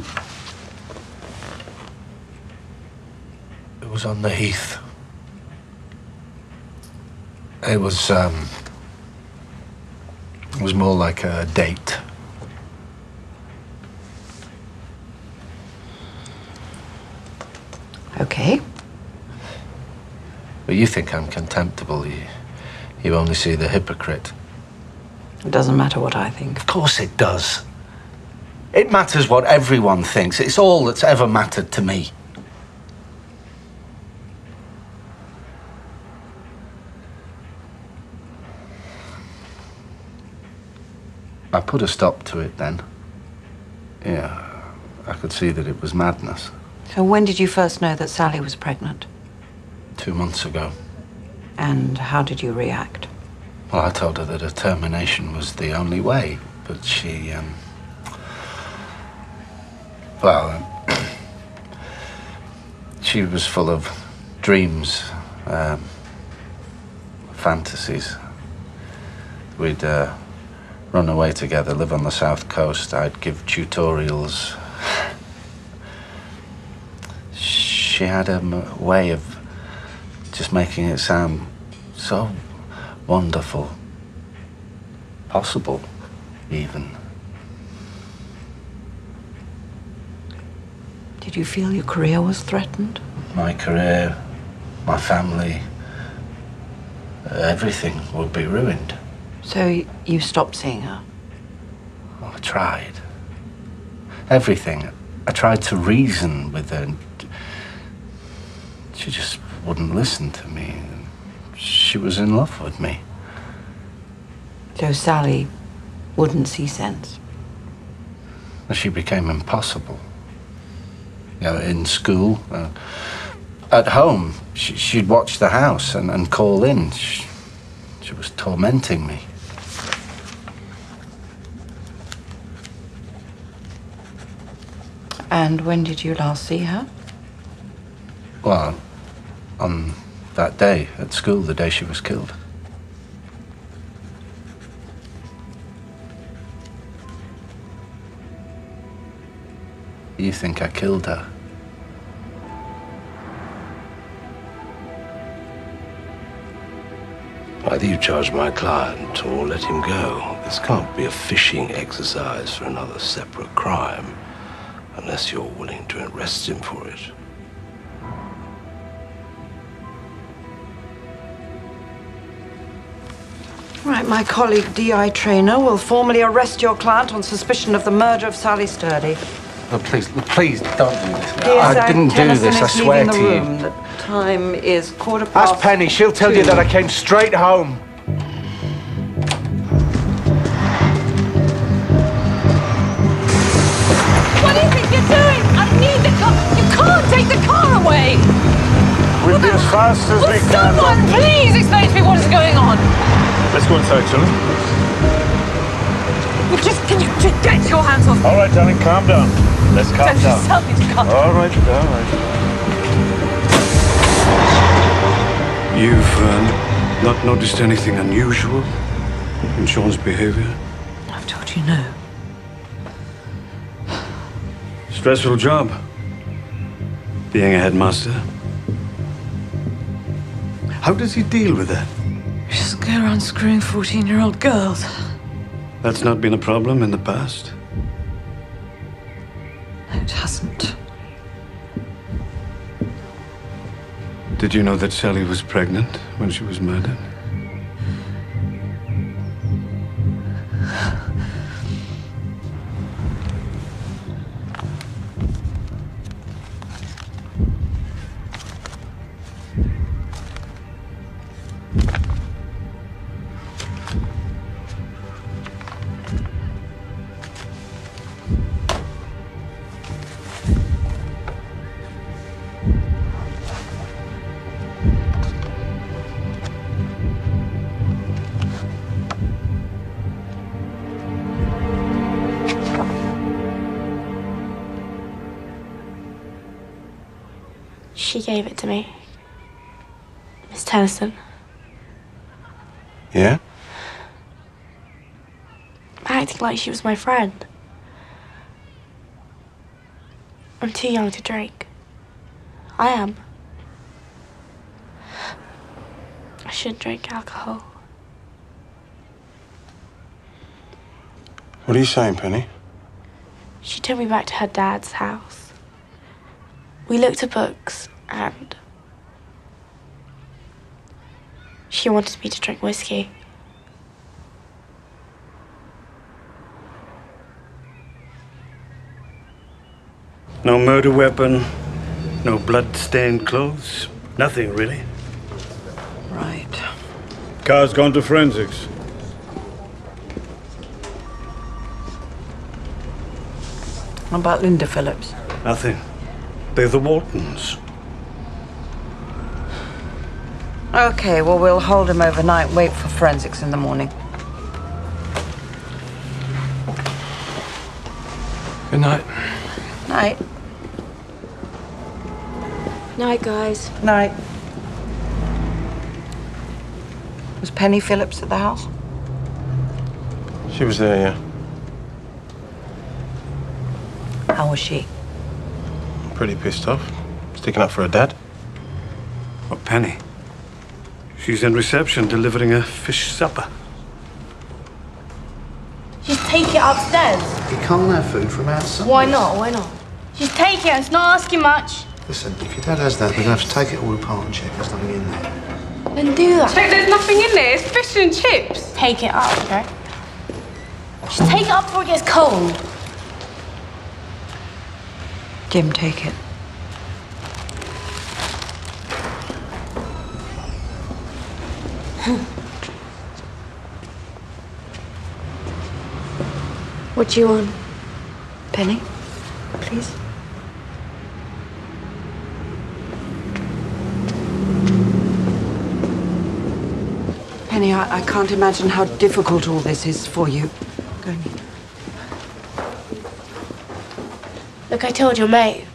It was on the heath. It was, um... It was more like a date. Okay. But you think I'm contemptible. You, you only see the hypocrite. It doesn't matter what I think. Of course it does. It matters what everyone thinks. It's all that's ever mattered to me. I put a stop to it then. Yeah, I could see that it was madness. So when did you first know that Sally was pregnant? Two months ago. And how did you react? Well, I told her that a termination was the only way, but she, um... Well, she was full of dreams, um, fantasies. We'd uh, run away together, live on the south coast. I'd give tutorials. She had a m- way of just making it sound so wonderful. Possible, even. Did you feel your career was threatened? My career, my family, everything would be ruined. So you stopped seeing her? Oh, I tried. Everything. I tried to reason with her. She just wouldn't listen to me. She was in love with me. So Sally wouldn't see sense? She became impossible. You know, in school. Uh, at home, she, she'd watch the house and, and call in. She, she was tormenting me. And when did you last see her? Well, on that day at school, the day she was killed. You think I killed her? Either you charge my client or let him go. This can't be a fishing exercise for another separate crime, unless you're willing to arrest him for it. Right, my colleague D I Traynor will formally arrest your client on suspicion of the murder of Sally Sturdy. Oh, please, please don't do this. Dear I Sir, didn't do Tennyson this, I is swear leaving to the you. room. The time is quarter past. Ask Penny, she'll tell you two. that I came straight home. What do you think you're doing? I need the car. You can't take the car away. We'll be as fast as Will we can. someone please explain to me what is going on? Let's go inside, shall we? You just, can you just get your hands off me? All right, darling, calm down. Let's calm Don't down. just tell me to calm down. All right, all right. You've um, not noticed anything unusual in Sean's behavior? I've told you no. Stressful job, being a headmaster. How does he deal with that? He doesn't go around screwing fourteen-year-old girls. That's not been a problem in the past? No, it hasn't. Did you know that Sally was pregnant when she was murdered? She gave it to me. Miss Tennyson. Yeah? Acting like she was my friend. I'm too young to drink. I am. I shouldn't drink alcohol. What are you saying, Penny? She took me back to her dad's house. We looked at books and she wanted me to drink whiskey. No murder weapon, no blood-stained clothes, nothing really. Right. Car's gone to forensics. What about Linda Phillips? Nothing. They're the Waltons. Okay, well, we'll hold him overnight and wait for forensics in the morning. Good night. Night. Night, guys. Night. Was Penny Phillips at the house? She was there, yeah. How was she? Pretty pissed off. Sticking up for her dad. Oh, Penny. She's in reception delivering a fish supper. Just take it upstairs. You can't have food from outside. Why not? Why not? Just take it. It's not asking much. Listen, if your dad has that, we're going to have to take it all apart and check there's nothing in there. Then do that. Check, there's nothing in there. It's fish and chips. Take it up, okay? Just take it up before it gets cold. Jim, take it. What do you want? Penny, please. Penny, I, I can't imagine how difficult all this is for you. Go on. Look, I told your mate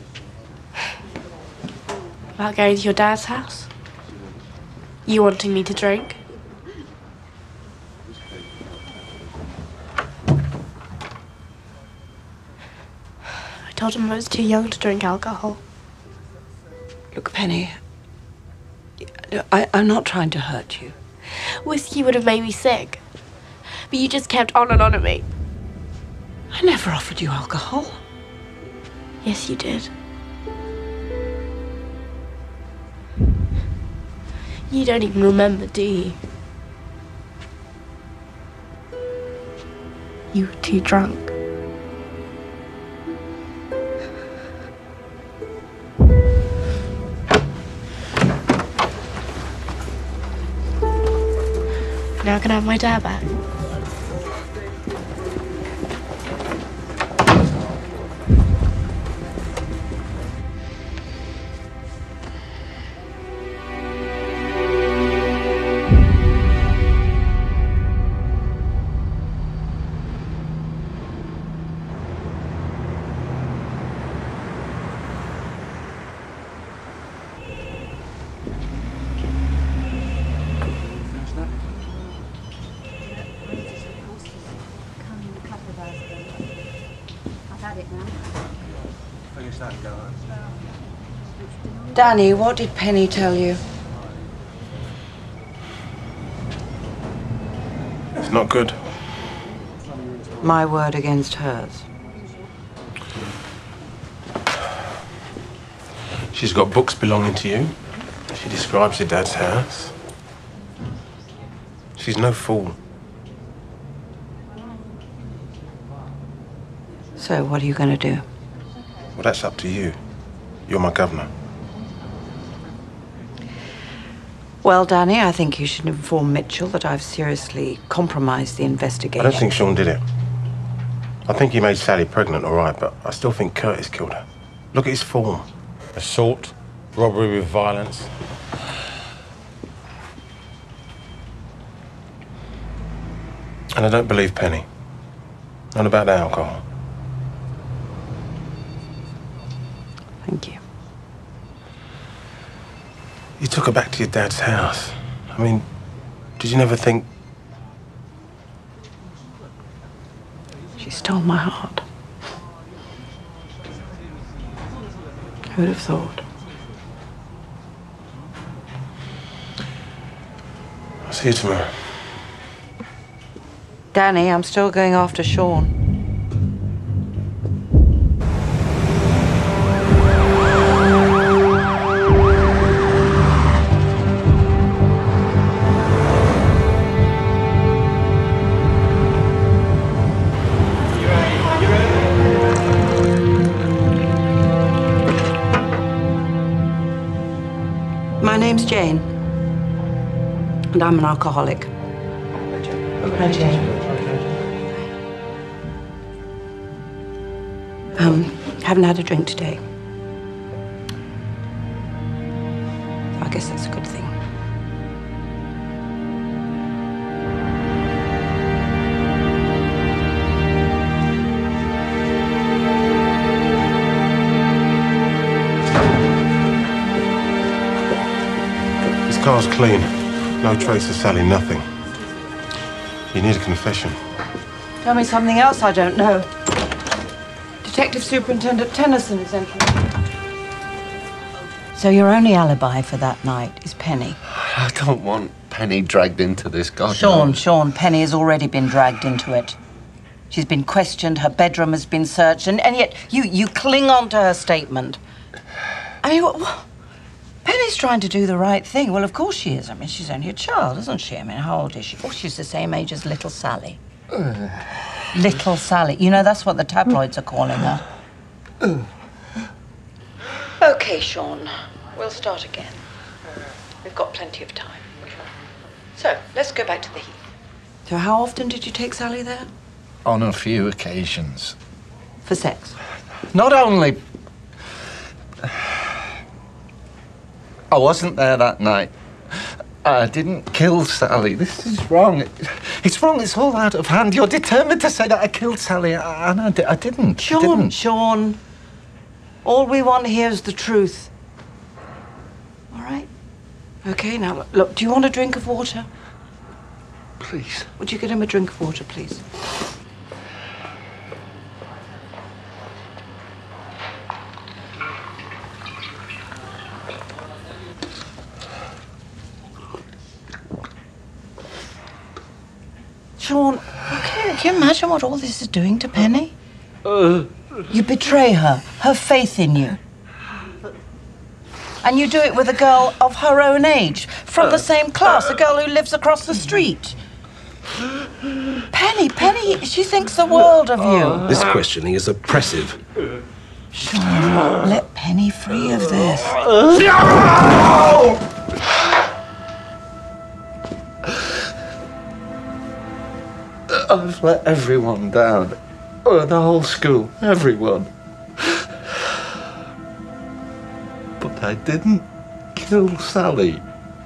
about going to your dad's house. You wanting me to drink. I told him I was too young to drink alcohol. Look, Penny, I, I'm not trying to hurt you. Whiskey would have made me sick. But you just kept on and on at me. I never offered you alcohol. Yes, you did. You don't even remember, do you? You were too drunk. Now can I have my dad back? Danny, what did Penny tell you? It's not good. My word against hers. She's got books belonging to you. She describes your dad's house. She's no fool. So, what are you going to do? Well, that's up to you. You're my governor. Well, Danny, I think you should inform Mitchell that I've seriously compromised the investigation. I don't think Sean did it. I think he made Sally pregnant, all right, but I still think Curtis killed her. Look at his form. Assault, robbery with violence. And I don't believe Penny. Not about the alcohol. Thank you. You took her back to your dad's house. I mean, did you never think... She stole my heart. Who would have thought? I'll see you tomorrow. Danny, I'm still going after Sean. My name's Jane, and I'm an alcoholic. Hi, Jane. Um, haven't had a drink today. I guess that's a good thing. This car's clean. No trace of Sally, nothing. You need a confession. Tell me something else I don't know. Detective Superintendent Tennyson is entering. So your only alibi for that night is Penny? I don't want Penny dragged into this, God. Sean, Sean, Penny has already been dragged into it. She's been questioned, her bedroom has been searched, and, and yet you, you cling on to her statement. I mean, what, what? Penny's trying to do the right thing. Well, of course she is. I mean, she's only a child, isn't she? I mean, how old is she? Oh, she's the same age as little Sally. Little Sally. You know, that's what the tabloids are calling her. OK, Sean. We'll start again. We've got plenty of time. So, let's go back to the Heath. So how often did you take Sally there? On a few occasions. For sex? Not only... I wasn't there that night. I didn't kill Sally. This is wrong. It's wrong. It's all out of hand. You're determined to say that I killed Sally, and I, di I didn't. Sean, I didn't. Sean. All we want here is the truth. All right? Okay, now, look, look, do you want a drink of water? Please. Would you get him a drink of water, please? Sean, okay, can you imagine what all this is doing to Penny? Uh, You betray her, her faith in you. And you do it with a girl of her own age, from the same class, a girl who lives across the street. Penny, Penny, she thinks the world of you. This questioning is oppressive. Sean, let Penny free of this. I've let everyone down. Oh, the whole school, everyone. But I didn't kill Sally.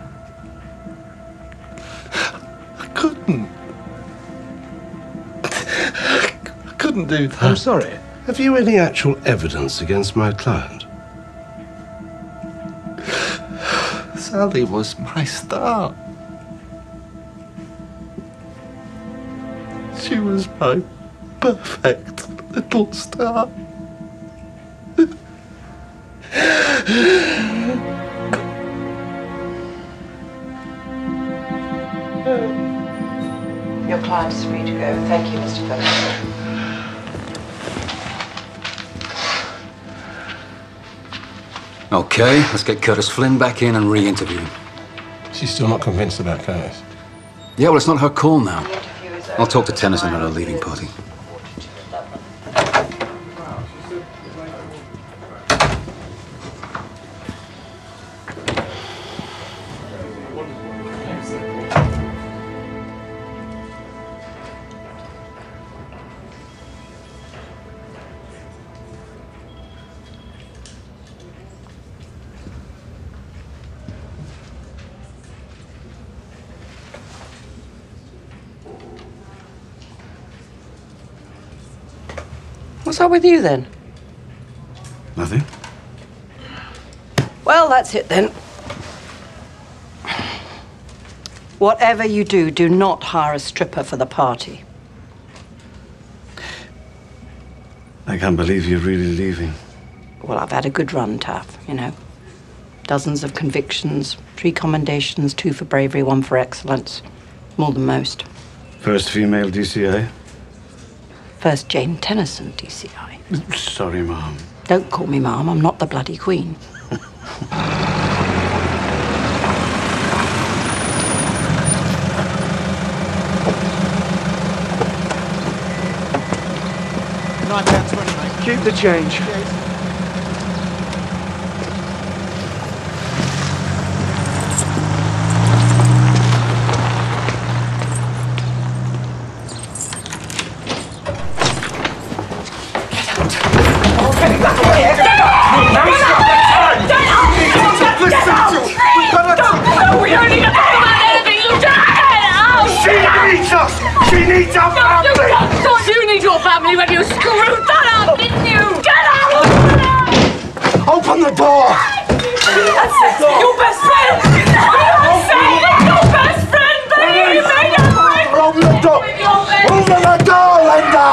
I couldn't. I couldn't do that. I'm sorry. Have you any actual evidence against my client? Sally was my star. She was my perfect little star. Your client is free to go. Thank you, Mister Phillips. Okay, let's get Curtis Flynn back in and re-interview him. She's still not convinced about Curtis. Yeah, well, it's not her call now. I'll talk to Tennyson at her leaving party. What's up with you then? Nothing. Well, that's it then. Whatever you do, do not hire a stripper for the party. I can't believe you're really leaving. Well, I've had a good run, Taff, you know. Dozens of convictions, three commendations, two for bravery, one for excellence. More than most. First female D C I? First Jane Tennyson, D C I. Sorry, Mom. Don't call me Mom, I'm not the bloody Queen. Nine pounds twenty, mate. Keep the change. She needs our family! Thought you need your family when you screwed that up, didn't you? Get out! Open the door! That's it! Your best friend! I'm saying your best friend, baby! Open the door! Open the door, Linda!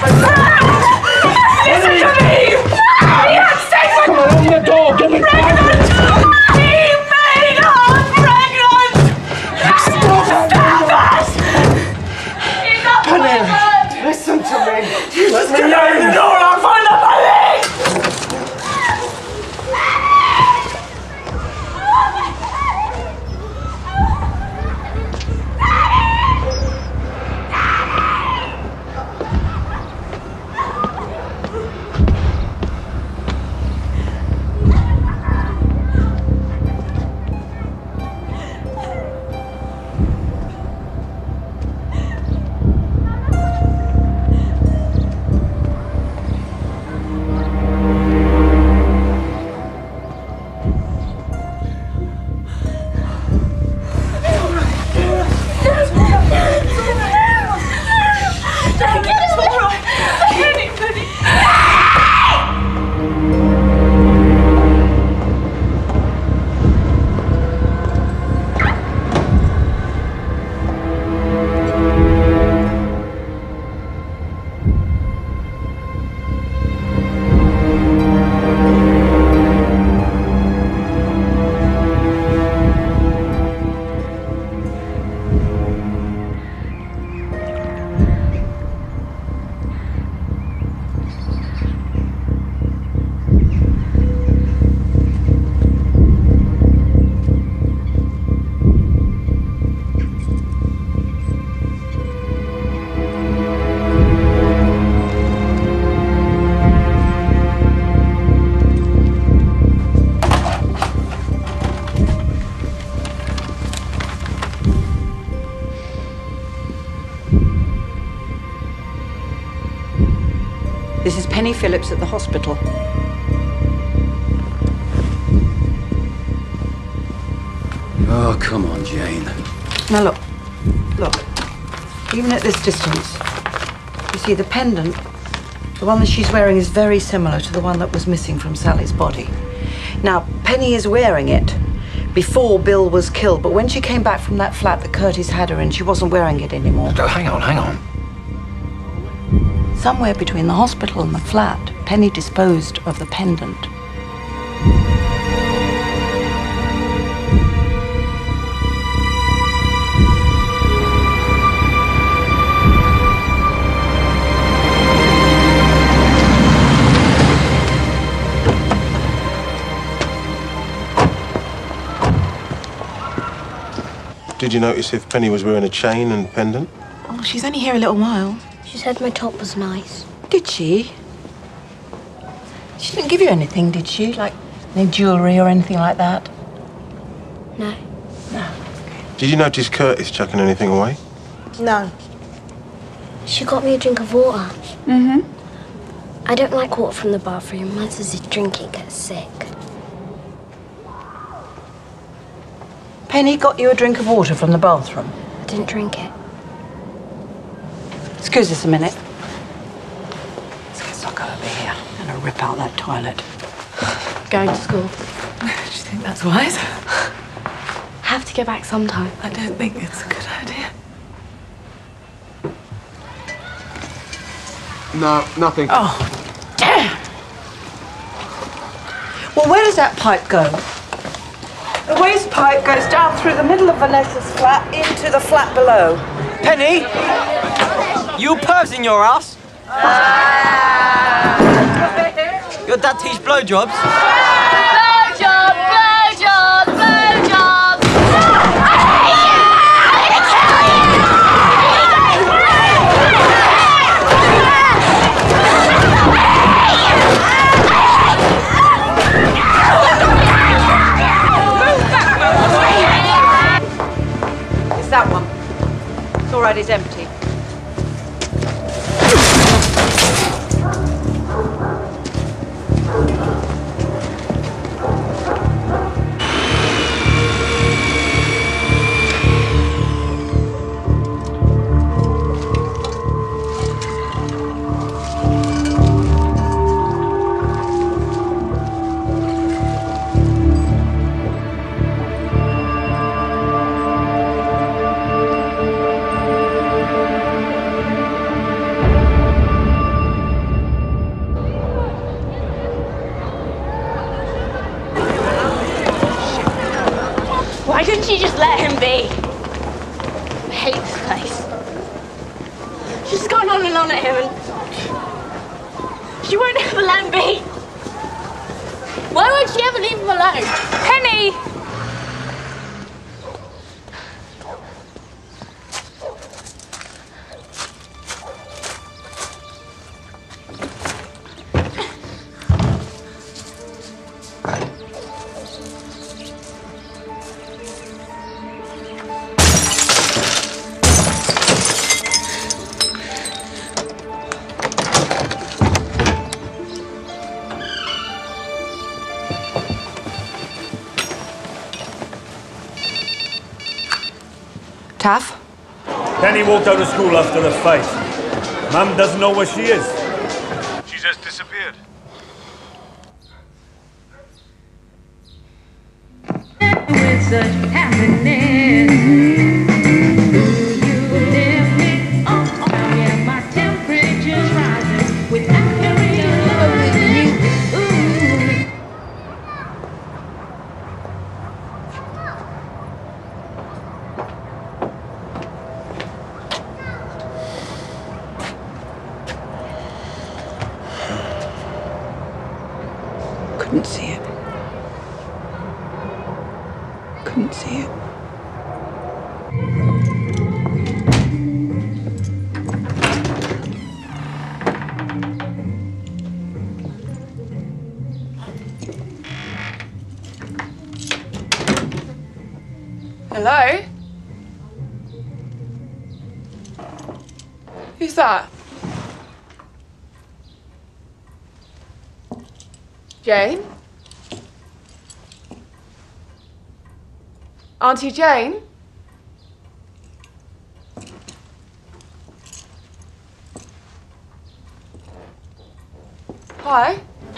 Listen to me! Yes, stay with Come on, open the door! Give me pregnant! He made her pregnant! Stop us! Penny, listen to me. Let me in! in. No, I'll find the police! Penny Phillips at the hospital. Oh, come on, Jane. Now look, look, even at this distance, you see the pendant, the one that she's wearing is very similar to the one that was missing from Sally's body. Now, Penny is wearing it before Bill was killed, but when she came back from that flat that Curtis had her in, she wasn't wearing it anymore. Oh, hang on, hang on. Somewhere between the hospital and the flat, Penny disposed of the pendant. Did you notice if Penny was wearing a chain and pendant? Oh, she's only here a little while. She said my top was nice. Did she? She didn't give you anything, did she? Like no jewellery or anything like that? No. No. Did you notice Curtis chucking anything away? No. She got me a drink of water. Mm-hmm. I don't like water from the bathroom. Mine says if you drink it, gets sick. Penny got you a drink of water from the bathroom? I didn't drink it. Excuse us a minute. Let's get Soccer over here and I'll rip out that toilet. Going to school. Do you think that's wise? Have to go back sometime. I don't think it's a good idea. No, nothing. Oh, damn! Well, where does that pipe go? The waste pipe goes down through the middle of Vanessa's flat into the flat below. Penny? You pervs in your ass? Your dad teach blowjobs? Blowjob, blowjob, blowjob! It's that one. It's all right, it's empty. Why couldn't you just let him be? I hate this place. She's gone on and on at him and she won't ever let him be. Why won't she ever leave him alone? Penny! Taff? Penny walked out of school after a fight. Mum doesn't know where she is. She just disappeared. With such happiness, you lift me up. Yeah, my temperature's rising without carrying love with you. Ooh. Couldn't see it. Couldn't see it. Hello? Who's that? Jane? Auntie Jane? Hi.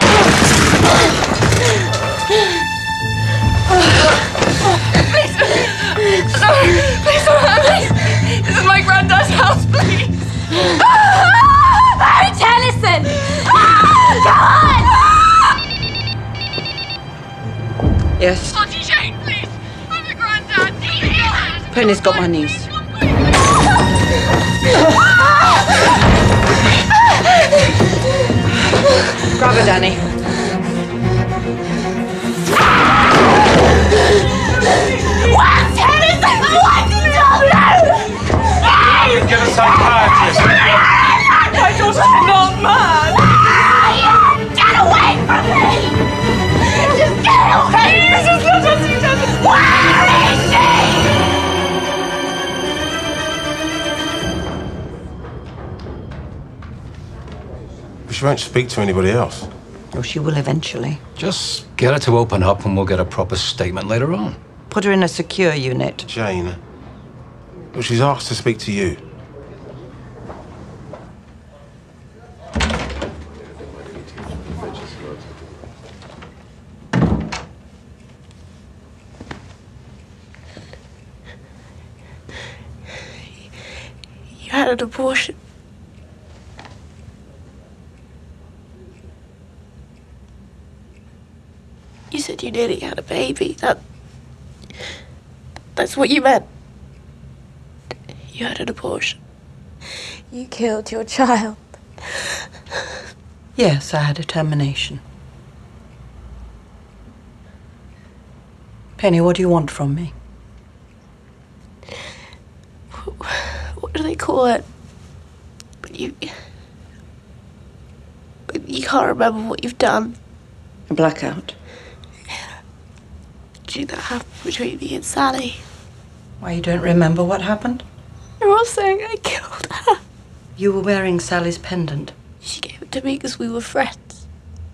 Please, please don't hurt me. This is my granddad's house, please. Barry Tellison! Go on! Yes? Auntie Jane, please. I'm the granddad. Penny's got my niece. Grab her, Danny. What? Tellison! What? No! Get a psychiatrist. My daughter's not mad. Get away from me! Just get away! This is not Auntie Jane. Where is she? But she won't speak to anybody else. Oh, she will eventually. Just get her to open up and we'll get a proper statement later on. Put her in a secure unit. Jane. Well, she's asked to speak to you. You had an abortion. You said you nearly had a baby. That... That's what you meant. You had an abortion. You killed your child. Yes, I had a termination. Penny, what do you want from me? What do they call it? When you... when you can't remember what you've done. A blackout. Do you think that happened between me and Sally? Why, you don't remember what happened? They're all saying I killed her. You were wearing Sally's pendant. She gave it to me because we were friends.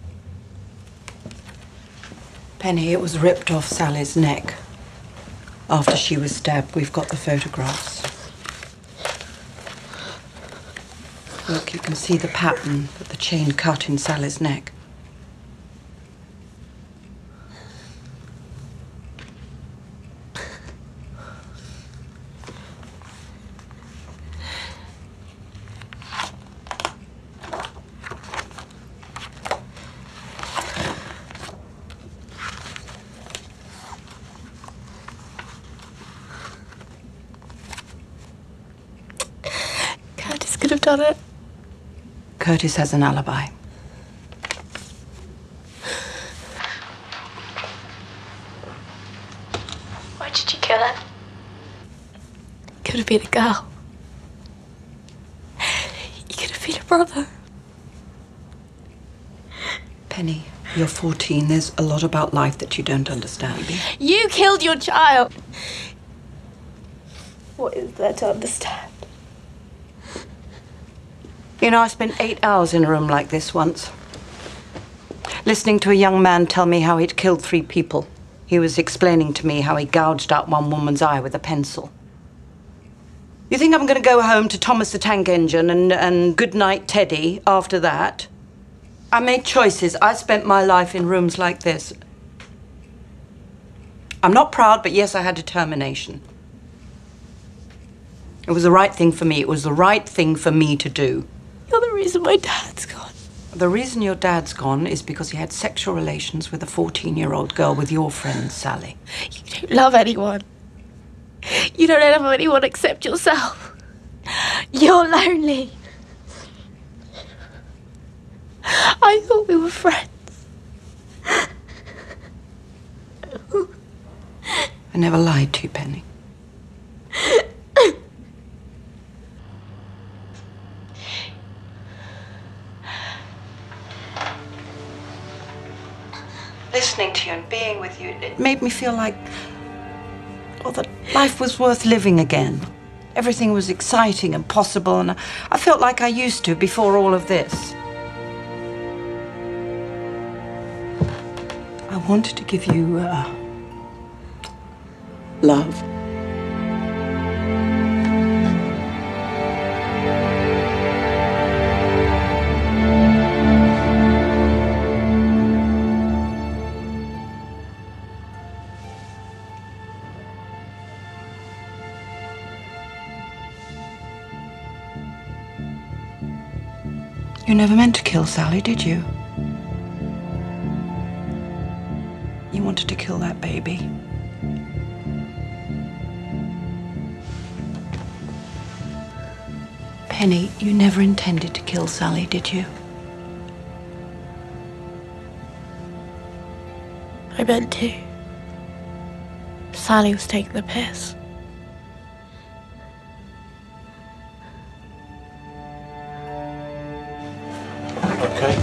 Penny, it was ripped off Sally's neck. After she was stabbed, we've got the photographs. Look, you can see the pattern that the chain cut in Sally's neck. Curtis could have done it. Curtis has an alibi. Why did you kill her? Could have been a girl. You could have been a brother. Penny, you're fourteen. There's a lot about life that you don't understand. You killed your child. What is there to understand? You know, I spent eight hours in a room like this once, listening to a young man tell me how he'd killed three people. He was explaining to me how he gouged out one woman's eye with a pencil. You think I'm going to go home to Thomas the Tank Engine and, and Goodnight Teddy after that? I made choices. I spent my life in rooms like this. I'm not proud, but yes, I had determination. It was the right thing for me. It was the right thing for me to do. You're the reason my dad's gone. The reason your dad's gone is because he had sexual relations with a fourteen-year-old girl with your friend, Sally. You don't love anyone. You don't love anyone except yourself. You're lonely. I thought we were friends. I never lied to you, Penny. Listening to you and being with you, it made me feel like, well, that life was worth living again. Everything was exciting and possible, and I felt like I used to before all of this. wanted to give you, uh, love. You never meant to kill Sally, did you? You wanted to kill that baby. Penny, you never intended to kill Sally, did you? I meant to. Sally was taking the piss. Okay.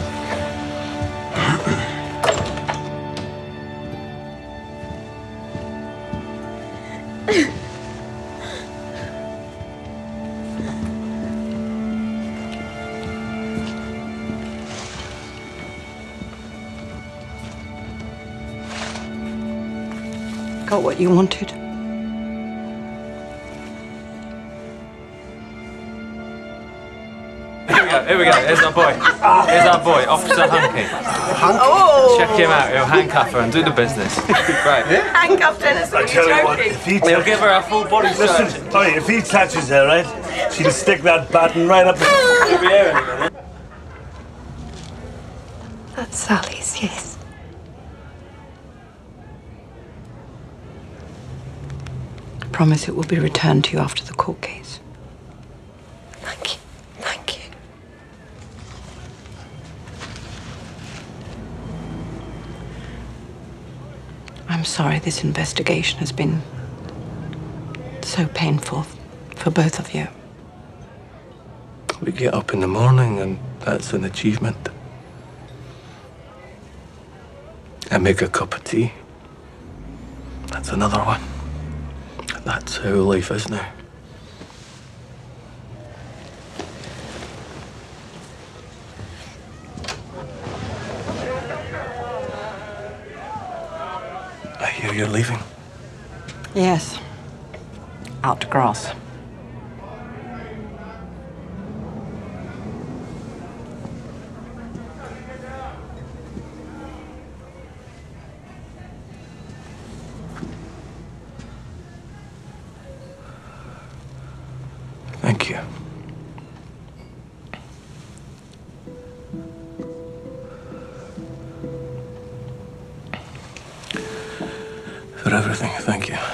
Got what you wanted? Here we go, here's our boy. Here's our boy, Officer Hunky. Oh! Check him out, he'll handcuff her and do the business. Great. Handcuffed Dennis, are I you tell you what, joking? if he He'll give her a full body search. Listen, oh, if he touches her, right, she'll stick that baton right up the air in a minute. That's Sally's, yes. I promise it will be returned to you after the court case. Thank you. Thank you. I'm sorry this investigation has been so painful for both of you. We get up in the morning and that's an achievement. I make a cup of tea. That's another one. That's how life is now. I hear you're leaving. Yes. Out to grass. Thank you. For everything, thank you.